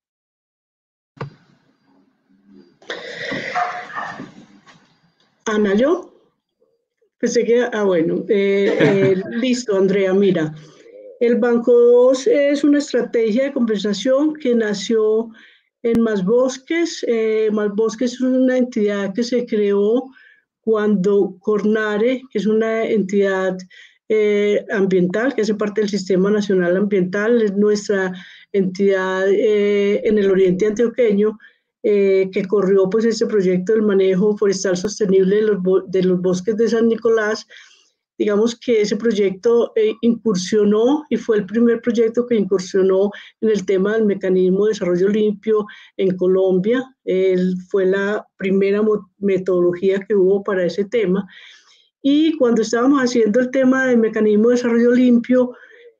Ana, ¿yo? Pensé que, ah, bueno, eh, eh, listo, Andrea, mira. El Banco dos es una estrategia de compensación que nació en Más Bosques. Eh, Más Bosques es una entidad que se creó cuando Cornare, que es una entidad eh, ambiental, que hace parte del Sistema Nacional Ambiental, es nuestra entidad eh, en el oriente antioqueño, eh, que corrió pues este proyecto del manejo forestal sostenible de los, de los bosques de San Nicolás. Digamos que ese proyecto eh, incursionó y fue el primer proyecto que incursionó en el tema del mecanismo de desarrollo limpio en Colombia. Él fue la primera metodología que hubo para ese tema. Y cuando estábamos haciendo el tema del mecanismo de desarrollo limpio,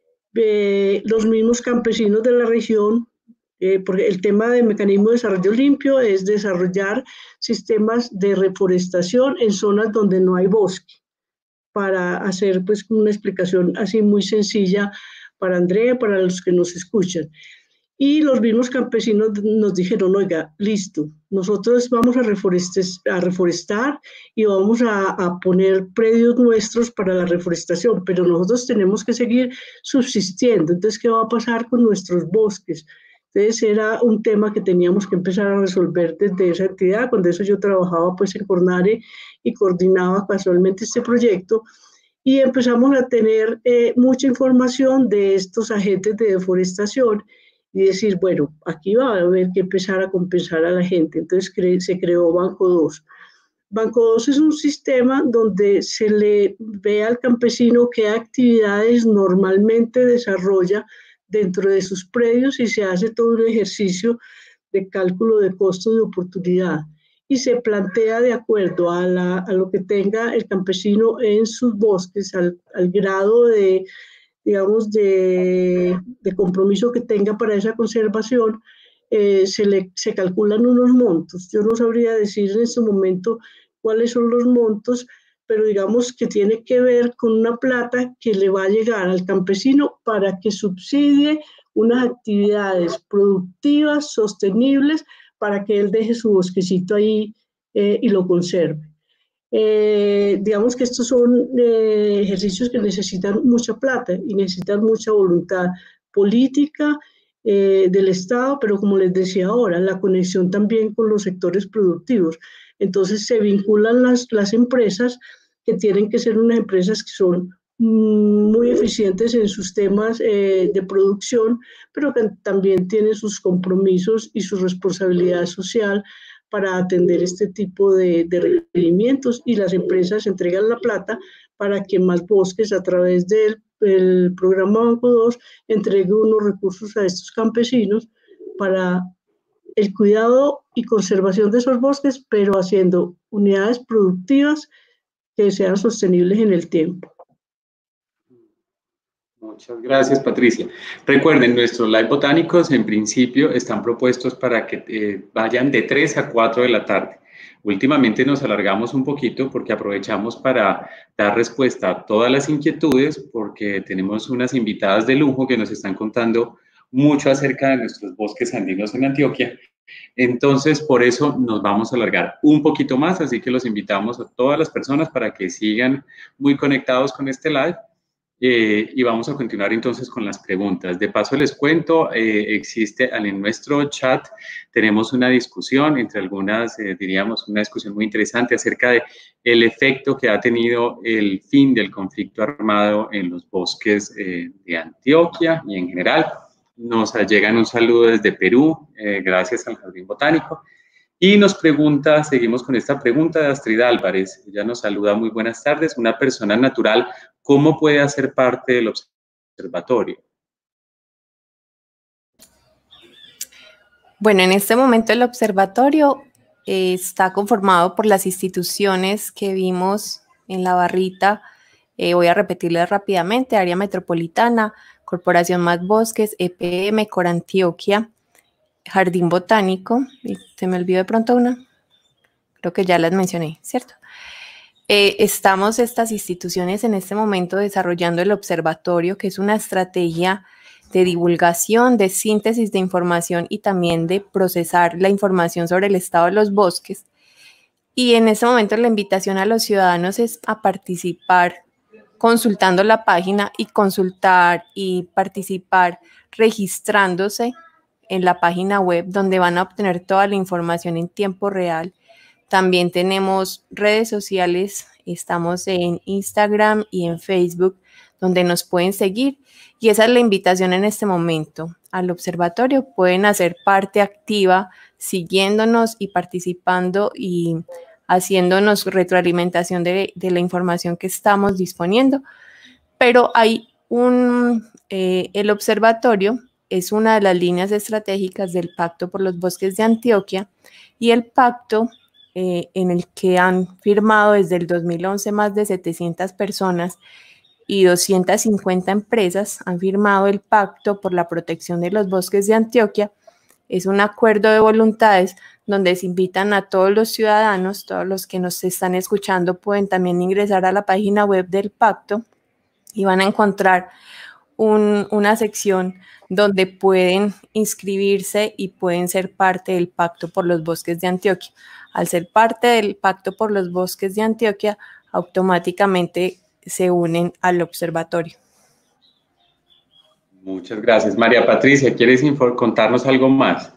eh, los mismos campesinos de la región, eh, porque el tema del mecanismo de desarrollo limpio es desarrollar sistemas de reforestación en zonas donde no hay bosque, para hacer pues una explicación así muy sencilla para Andrea, para los que nos escuchan. Y los mismos campesinos nos dijeron, oiga, listo, nosotros vamos a reforestar, a reforestar y vamos a, a poner predios nuestros para la reforestación, pero nosotros tenemos que seguir subsistiendo. Entonces, ¿qué va a pasar con nuestros bosques? Entonces, era un tema que teníamos que empezar a resolver desde esa entidad. Cuando eso yo trabajaba pues en Cornare y coordinaba casualmente este proyecto, y empezamos a tener eh, mucha información de estos agentes de deforestación y decir, bueno, aquí va a haber que empezar a compensar a la gente. Entonces cre se creó Banco dos. Banco dos es un sistema donde se le ve al campesino qué actividades normalmente desarrolla dentro de sus predios y se hace todo un ejercicio de cálculo de costo de oportunidad y se plantea de acuerdo a, la, a lo que tenga el campesino en sus bosques, al, al grado de, digamos, de, de compromiso que tenga para esa conservación, eh, se, le, se calculan unos montos. Yo no sabría decir en este momento cuáles son los montos, pero digamos que tiene que ver con una plata que le va a llegar al campesino para que subsidie unas actividades productivas, sostenibles, para que él deje su bosquecito ahí eh, y lo conserve. Eh, digamos que estos son eh, ejercicios que necesitan mucha plata y necesitan mucha voluntad política eh, del Estado, pero como les decía ahora, la conexión también con los sectores productivos. Entonces se vinculan las, las empresas, que tienen que ser unas empresas que son muy eficientes en sus temas eh, de producción, pero que también tienen sus compromisos y su responsabilidad social para atender este tipo de, de requerimientos, y las empresas entregan la plata para que Más Bosques, a través del, del programa Banco dos, entregue unos recursos a estos campesinos para el cuidado y conservación de esos bosques, pero haciendo unidades productivas que sean sostenibles en el tiempo. Muchas gracias, Patricia. Recuerden, nuestros live botánicos en principio están propuestos para que eh, vayan de tres a cuatro de la tarde. Últimamente nos alargamos un poquito porque aprovechamos para dar respuesta a todas las inquietudes, porque tenemos unas invitadas de lujo que nos están contando mucho acerca de nuestros bosques andinos en Antioquia. Entonces, por eso nos vamos a alargar un poquito más, así que los invitamos a todas las personas para que sigan muy conectados con este live. Eh, y vamos a continuar entonces con las preguntas. De paso les cuento, eh, existe en nuestro chat, tenemos una discusión entre algunas, eh, diríamos, una discusión muy interesante acerca de el efecto que ha tenido el fin del conflicto armado en los bosques eh, de Antioquia y en general. Nos llegan un saludo desde Perú, eh, gracias al Jardín Botánico. Y nos pregunta, seguimos con esta pregunta de Astrid Álvarez. Ella nos saluda, muy buenas tardes. Una persona natural, ¿cómo puede hacer parte del observatorio? Bueno, en este momento el observatorio eh, está conformado por las instituciones que vimos en la barrita. Eh, voy a repetirles rápidamente: Área Metropolitana, Corporación Más Bosques, E P M, Corantioquia, Jardín Botánico, y se me olvidó de pronto una, creo que ya las mencioné, ¿cierto? Eh, estamos estas instituciones en este momento desarrollando el observatorio, que es una estrategia de divulgación, de síntesis de información y también de procesar la información sobre el estado de los bosques. Y en este momento la invitación a los ciudadanos es a participar consultando la página y consultar y participar registrándose en la página web, donde van a obtener toda la información en tiempo real. También tenemos redes sociales, estamos en Instagram y en Facebook, donde nos pueden seguir, y esa es la invitación en este momento al observatorio. Pueden hacer parte activa siguiéndonos y participando y haciéndonos retroalimentación de, de la información que estamos disponiendo. Pero hay un, eh, el observatorio es una de las líneas estratégicas del Pacto por los Bosques de Antioquia, y el pacto eh, en el que han firmado desde el dos mil once más de setecientas personas y doscientas cincuenta empresas han firmado el Pacto por la Protección de los Bosques de Antioquia. Es un acuerdo de voluntades donde se invitan a todos los ciudadanos, todos los que nos están escuchando pueden también ingresar a la página web del pacto y van a encontrar un, una sección donde pueden inscribirse y pueden ser parte del Pacto por los Bosques de Antioquia. Al ser parte del Pacto por los Bosques de Antioquia, automáticamente se unen al observatorio. Muchas gracias. María Patricia, ¿quieres contarnos algo más?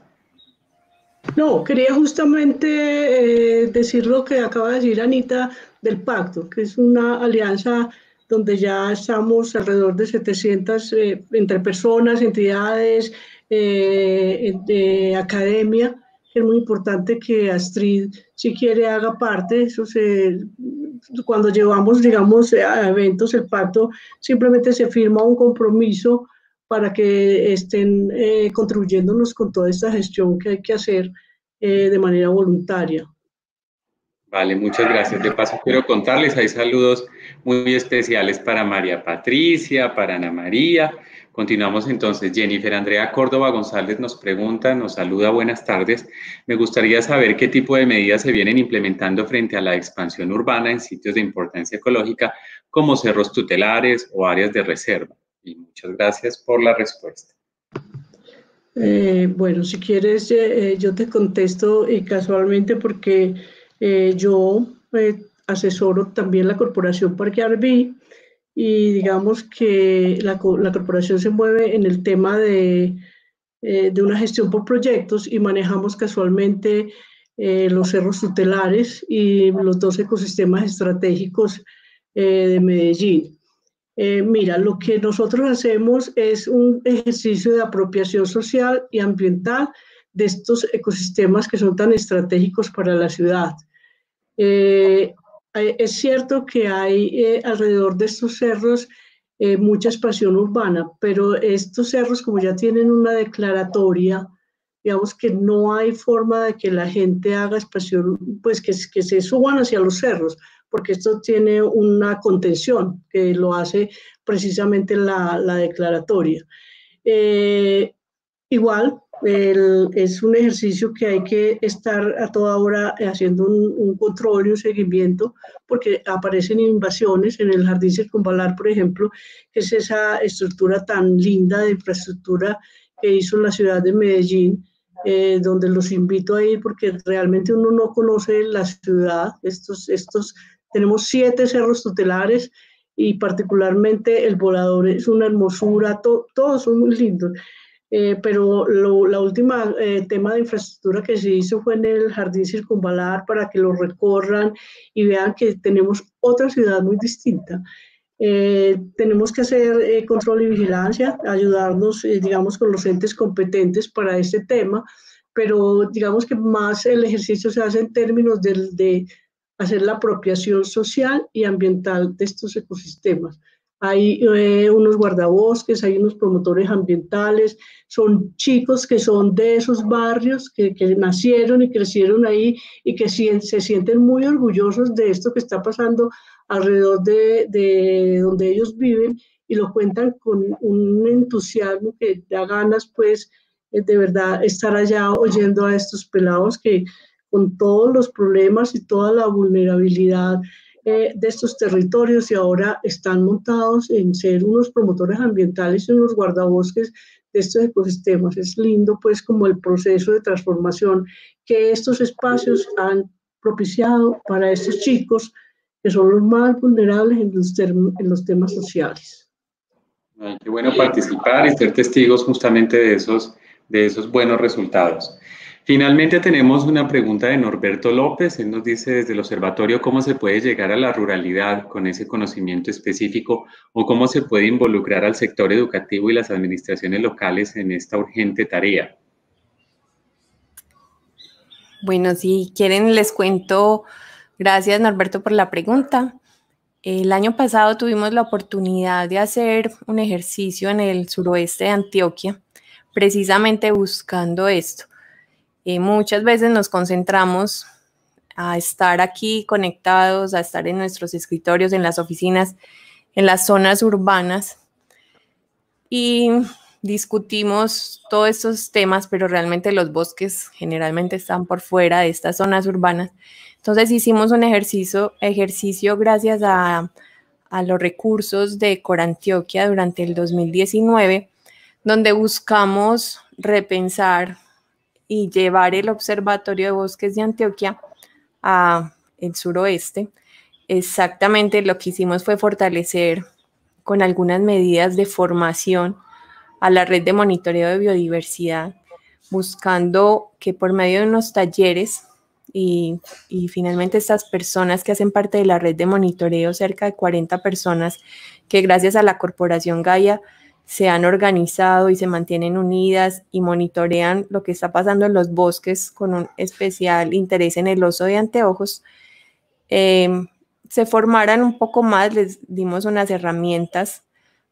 No, quería justamente eh, decir lo que acaba de decir Anita del pacto, que es una alianza donde ya estamos alrededor de setecientas eh, entre personas, entidades, eh, de academia. Es muy importante que Astrid, si quiere, haga parte. Eso se, cuando llevamos, digamos, a eventos el pacto, simplemente se firma un compromiso para que estén eh, contribuyéndonos con toda esta gestión que hay que hacer eh, de manera voluntaria. Vale, muchas gracias. De paso, quiero contarles, hay saludos muy especiales para María Patricia, para Ana María. Continuamos entonces. Jennifer Andrea Córdoba González nos pregunta, nos saluda, buenas tardes. Me gustaría saber qué tipo de medidas se vienen implementando frente a la expansión urbana en sitios de importancia ecológica como cerros tutelares o áreas de reserva. Y muchas gracias por la respuesta. Eh, bueno, si quieres, eh, yo te contesto eh, casualmente porque eh, yo eh, asesoro también la Corporación Parque Arví, y digamos que la, la corporación se mueve en el tema de, eh, de una gestión por proyectos, y manejamos casualmente eh, los cerros tutelares y los dos ecosistemas estratégicos eh, de Medellín. Eh, mira, lo que nosotros hacemos es un ejercicio de apropiación social y ambiental de estos ecosistemas que son tan estratégicos para la ciudad. Eh, es cierto que hay eh, alrededor de estos cerros eh, mucha expansión urbana, pero estos cerros, como ya tienen una declaratoria, digamos que no hay forma de que la gente haga expansión, pues que, que se suban hacia los cerros, porque esto tiene una contención que lo hace precisamente la, la declaratoria. Eh, igual, el, es un ejercicio que hay que estar a toda hora haciendo un, un control y un seguimiento, porque aparecen invasiones en el Jardín Circunvalar, por ejemplo, que es esa estructura tan linda de infraestructura que hizo la ciudad de Medellín, eh, donde los invito a ir porque realmente uno no conoce la ciudad. Estos, estos, tenemos siete cerros tutelares y particularmente el volador es una hermosura, to, todos son muy lindos. Eh, pero lo, la última eh, tema de infraestructura que se hizo fue en el Jardín Circunvalar para que lo recorran y vean que tenemos otra ciudad muy distinta. Eh, tenemos que hacer eh, control y vigilancia, ayudarnos, eh, digamos, con los entes competentes para este tema, pero digamos que más el ejercicio se hace en términos de, de hacer la apropiación social y ambiental de estos ecosistemas. Hay eh, unos guardabosques, hay unos promotores ambientales, son chicos que son de esos barrios, que, que nacieron y crecieron ahí y que si, se sienten muy orgullosos de esto que está pasando alrededor de, de donde ellos viven y lo cuentan con un entusiasmo que da ganas, pues, de verdad estar allá oyendo a estos pelados que con todos los problemas y toda la vulnerabilidad Eh, de estos territorios y ahora están montados en ser unos promotores ambientales y unos guardabosques de estos ecosistemas. Es lindo pues como el proceso de transformación que estos espacios han propiciado para estos chicos que son los más vulnerables en los, en los temas sociales. Ay, qué bueno participar y ser testigos justamente de esos, de esos buenos resultados. Finalmente tenemos una pregunta de Norberto López. Él nos dice desde el observatorio cómo se puede llegar a la ruralidad con ese conocimiento específico o cómo se puede involucrar al sector educativo y las administraciones locales en esta urgente tarea. Bueno, si quieren les cuento. Gracias, Norberto, por la pregunta. El año pasado tuvimos la oportunidad de hacer un ejercicio en el suroeste de Antioquia, precisamente buscando esto. Eh, muchas veces nos concentramos a estar aquí conectados, a estar en nuestros escritorios, en las oficinas, en las zonas urbanas y discutimos todos estos temas, pero realmente los bosques generalmente están por fuera de estas zonas urbanas. Entonces hicimos un ejercicio, ejercicio gracias a, a los recursos de Corantioquia durante el dos mil diecinueve, donde buscamos repensar y llevar el Observatorio de Bosques de Antioquia a el suroeste. Exactamente lo que hicimos fue fortalecer con algunas medidas de formación a la red de monitoreo de biodiversidad, buscando que por medio de unos talleres y, y finalmente estas personas que hacen parte de la red de monitoreo, cerca de cuarenta personas que gracias a la Corporación Gaia se han organizado y se mantienen unidas y monitorean lo que está pasando en los bosques con un especial interés en el oso de anteojos, eh, se formaran un poco más, les dimos unas herramientas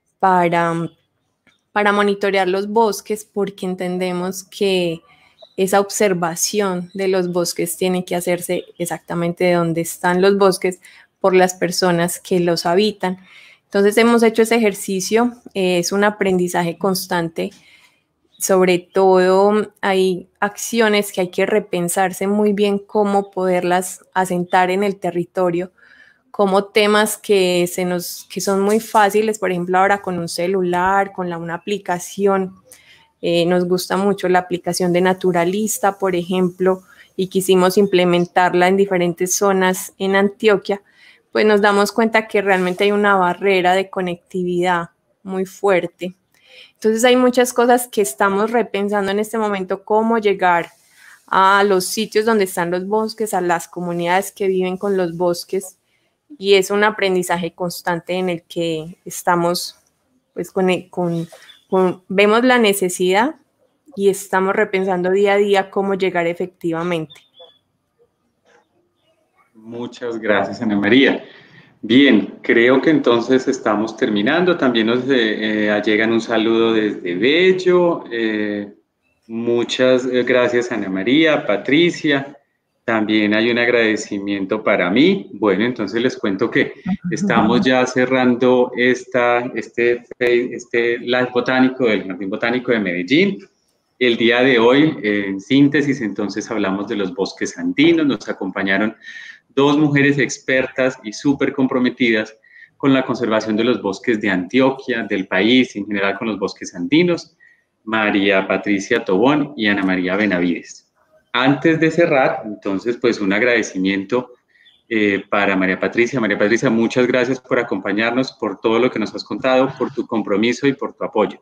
para, para monitorear los bosques porque entendemos que esa observación de los bosques tiene que hacerse exactamente de donde están los bosques por las personas que los habitan. Entonces hemos hecho ese ejercicio, eh, es un aprendizaje constante, sobre todo hay acciones que hay que repensarse muy bien cómo poderlas asentar en el territorio, como temas que, se nos, que son muy fáciles, por ejemplo ahora con un celular, con la, una aplicación, eh, nos gusta mucho la aplicación de Naturalista, por ejemplo, y quisimos implementarla en diferentes zonas en Antioquia, pues nos damos cuenta que realmente hay una barrera de conectividad muy fuerte. Entonces hay muchas cosas que estamos repensando en este momento, cómo llegar a los sitios donde están los bosques, a las comunidades que viven con los bosques, y es un aprendizaje constante en el que estamos, pues con, con, con vemos la necesidad y estamos repensando día a día cómo llegar efectivamente. Muchas gracias, Ana María. Bien, creo que entonces estamos terminando. También nos eh, eh, llegan un saludo desde Bello. Eh, muchas gracias, Ana María, Patricia. También hay un agradecimiento para mí. Bueno, entonces les cuento que estamos ya cerrando esta, este, este live botánico del Jardín Botánico de Medellín. El día de hoy, en síntesis, entonces hablamos de los bosques andinos. Nos acompañaron dos mujeres expertas y súper comprometidas con la conservación de los bosques de Antioquia, del país, en general con los bosques andinos, María Patricia Tobón y Ana María Benavides. Antes de cerrar, entonces, pues un agradecimiento eh, para María Patricia. María Patricia, muchas gracias por acompañarnos, por todo lo que nos has contado, por tu compromiso y por tu apoyo.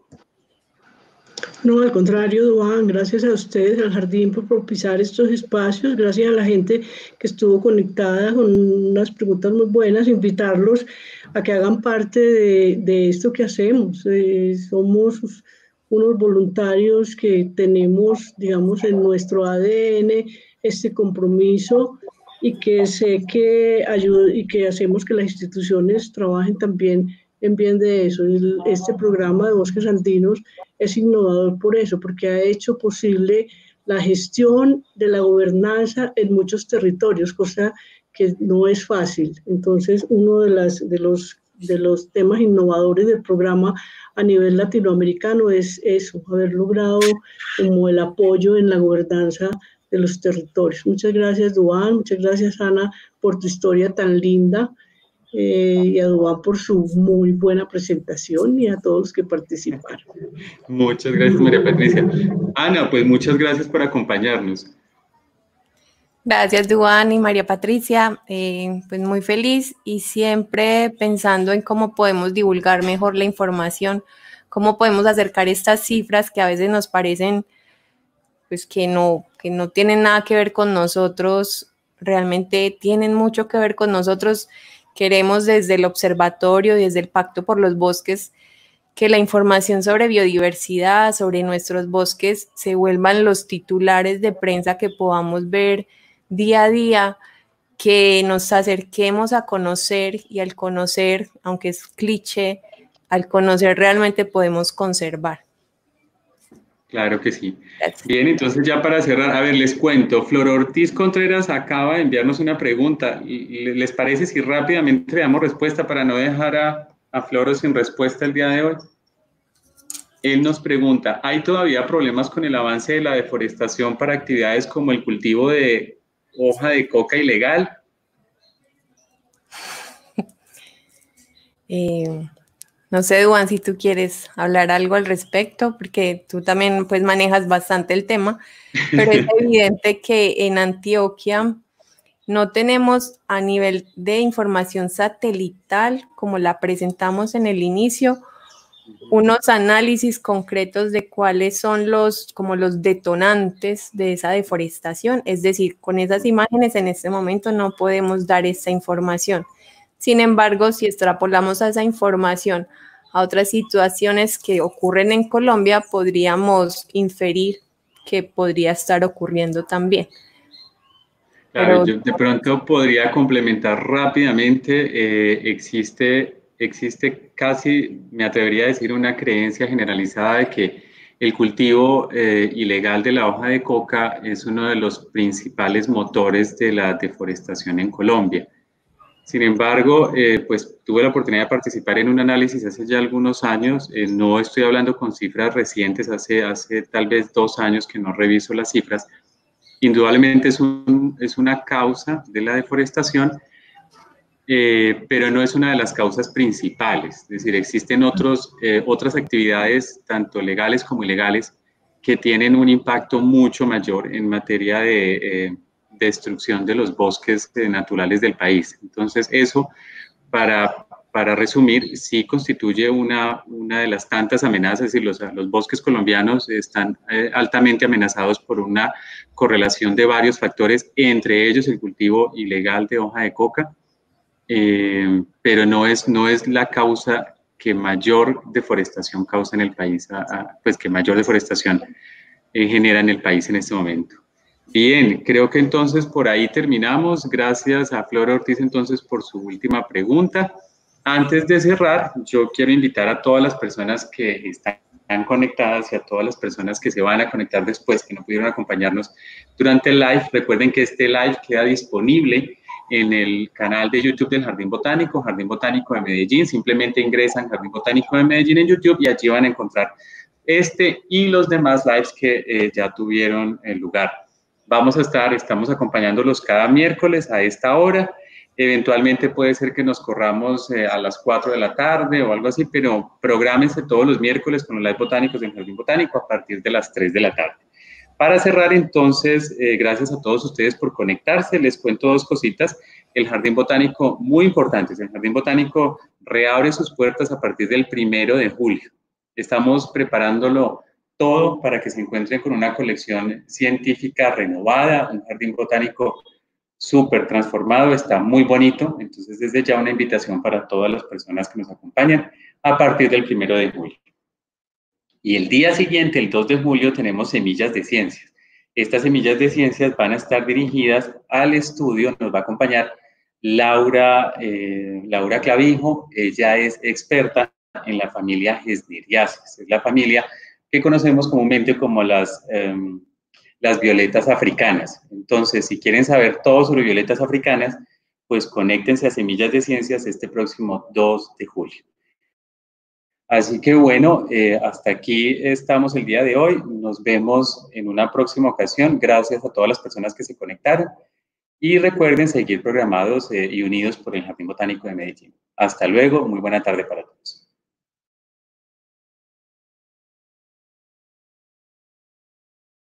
No, al contrario, Duan, gracias a ustedes, al Jardín, por propiciar estos espacios, gracias a la gente que estuvo conectada con unas preguntas muy buenas, invitarlos a que hagan parte de, de esto que hacemos. Eh, somos unos voluntarios que tenemos, digamos, en nuestro A D N este compromiso y que sé que ayuda y que hacemos que las instituciones trabajen también en bien de eso. El, este programa de Bosques Andinos es innovador por eso, porque ha hecho posible la gestión de la gobernanza en muchos territorios, cosa que no es fácil. Entonces, uno de, las, de, los, de los temas innovadores del programa a nivel latinoamericano es eso, haber logrado como el apoyo en la gobernanza de los territorios. Muchas gracias, Duan, muchas gracias, Ana, por tu historia tan linda. Eh, y a Duan por su muy buena presentación y a todos los que participaron. Muchas gracias, María Patricia. Ana, pues muchas gracias por acompañarnos. Gracias, Duan y María Patricia. Eh, pues muy feliz y siempre pensando en cómo podemos divulgar mejor la información, cómo podemos acercar estas cifras que a veces nos parecen pues que no, que no tienen nada que ver con nosotros, realmente tienen mucho que ver con nosotros. Queremos desde el observatorio, desde el Pacto por los Bosques, que la información sobre biodiversidad, sobre nuestros bosques, se vuelvan los titulares de prensa que podamos ver día a día, que nos acerquemos a conocer y al conocer, aunque es cliché, al conocer realmente podemos conservar. Claro que sí. Gracias. Bien, entonces ya para cerrar, a ver, les cuento, Flor Ortiz Contreras acaba de enviarnos una pregunta. ¿Les parece si rápidamente le damos respuesta para no dejar a, a Floro sin respuesta el día de hoy? Él nos pregunta, ¿hay todavía problemas con el avance de la deforestación para actividades como el cultivo de hoja de coca ilegal? Eh... No sé, Duan, si tú quieres hablar algo al respecto, porque tú también pues manejas bastante el tema, pero es evidente que en Antioquia no tenemos a nivel de información satelital, como la presentamos en el inicio, unos análisis concretos de cuáles son los, como los detonantes de esa deforestación. Es decir, con esas imágenes en este momento no podemos dar esa información. Sin embargo, si extrapolamos a esa información a otras situaciones que ocurren en Colombia, podríamos inferir que podría estar ocurriendo también. Claro, Pero, yo de pronto podría complementar rápidamente, eh, existe, existe casi, me atrevería a decir, una creencia generalizada de que el cultivo eh, ilegal de la hoja de coca es uno de los principales motores de la deforestación en Colombia. Sin embargo, eh, pues tuve la oportunidad de participar en un análisis hace ya algunos años, eh, no estoy hablando con cifras recientes, hace, hace tal vez dos años que no reviso las cifras. Indudablemente es, un, es una causa de la deforestación, eh, pero no es una de las causas principales. Es decir, existen otros, eh, otras actividades, tanto legales como ilegales, que tienen un impacto mucho mayor en materia de eh, destrucción de los bosques naturales del país. Entonces, eso, para, para resumir, sí constituye una, una de las tantas amenazas, es decir, los, los bosques colombianos están eh, altamente amenazados por una correlación de varios factores, entre ellos el cultivo ilegal de hoja de coca, eh, pero no es, no es la causa que mayor deforestación causa en el país, a, a, pues que mayor deforestación eh, genera en el país en este momento. Bien, creo que entonces por ahí terminamos. Gracias a Flor Ortiz entonces por su última pregunta. Antes de cerrar, yo quiero invitar a todas las personas que están conectadas y a todas las personas que se van a conectar después, que no pudieron acompañarnos durante el live. Recuerden que este live queda disponible en el canal de YouTube del Jardín Botánico, Jardín Botánico de Medellín. Simplemente ingresan Jardín Botánico de Medellín en YouTube y allí van a encontrar este y los demás lives que eh, ya tuvieron el lugar. Vamos a estar, estamos acompañándolos cada miércoles a esta hora. Eventualmente puede ser que nos corramos eh, a las cuatro de la tarde o algo así, pero prográmense todos los miércoles con los live botánicos en Jardín Botánico a partir de las tres de la tarde. Para cerrar, entonces, eh, gracias a todos ustedes por conectarse. Les cuento dos cositas. El Jardín Botánico, muy importantes. El Jardín Botánico reabre sus puertas a partir del primero de julio. Estamos preparándolo todo para que se encuentren con una colección científica renovada, un jardín botánico súper transformado, está muy bonito. Entonces, desde ya una invitación para todas las personas que nos acompañan a partir del primero de julio. Y el día siguiente, el dos de julio, tenemos Semillas de Ciencias. Estas Semillas de Ciencias van a estar dirigidas al estudio, nos va a acompañar Laura, eh, Laura Clavijo. Ella es experta en la familia Gesneriaceae, es la familia que conocemos comúnmente como las, eh, las violetas africanas. Entonces, si quieren saber todo sobre violetas africanas, pues conéctense a Semillas de Ciencias este próximo dos de julio. Así que bueno, eh, hasta aquí estamos el día de hoy. Nos vemos en una próxima ocasión. Gracias a todas las personas que se conectaron. Y recuerden seguir programados eh, y unidos por el Jardín Botánico de Medellín. Hasta luego. Muy buena tarde para todos.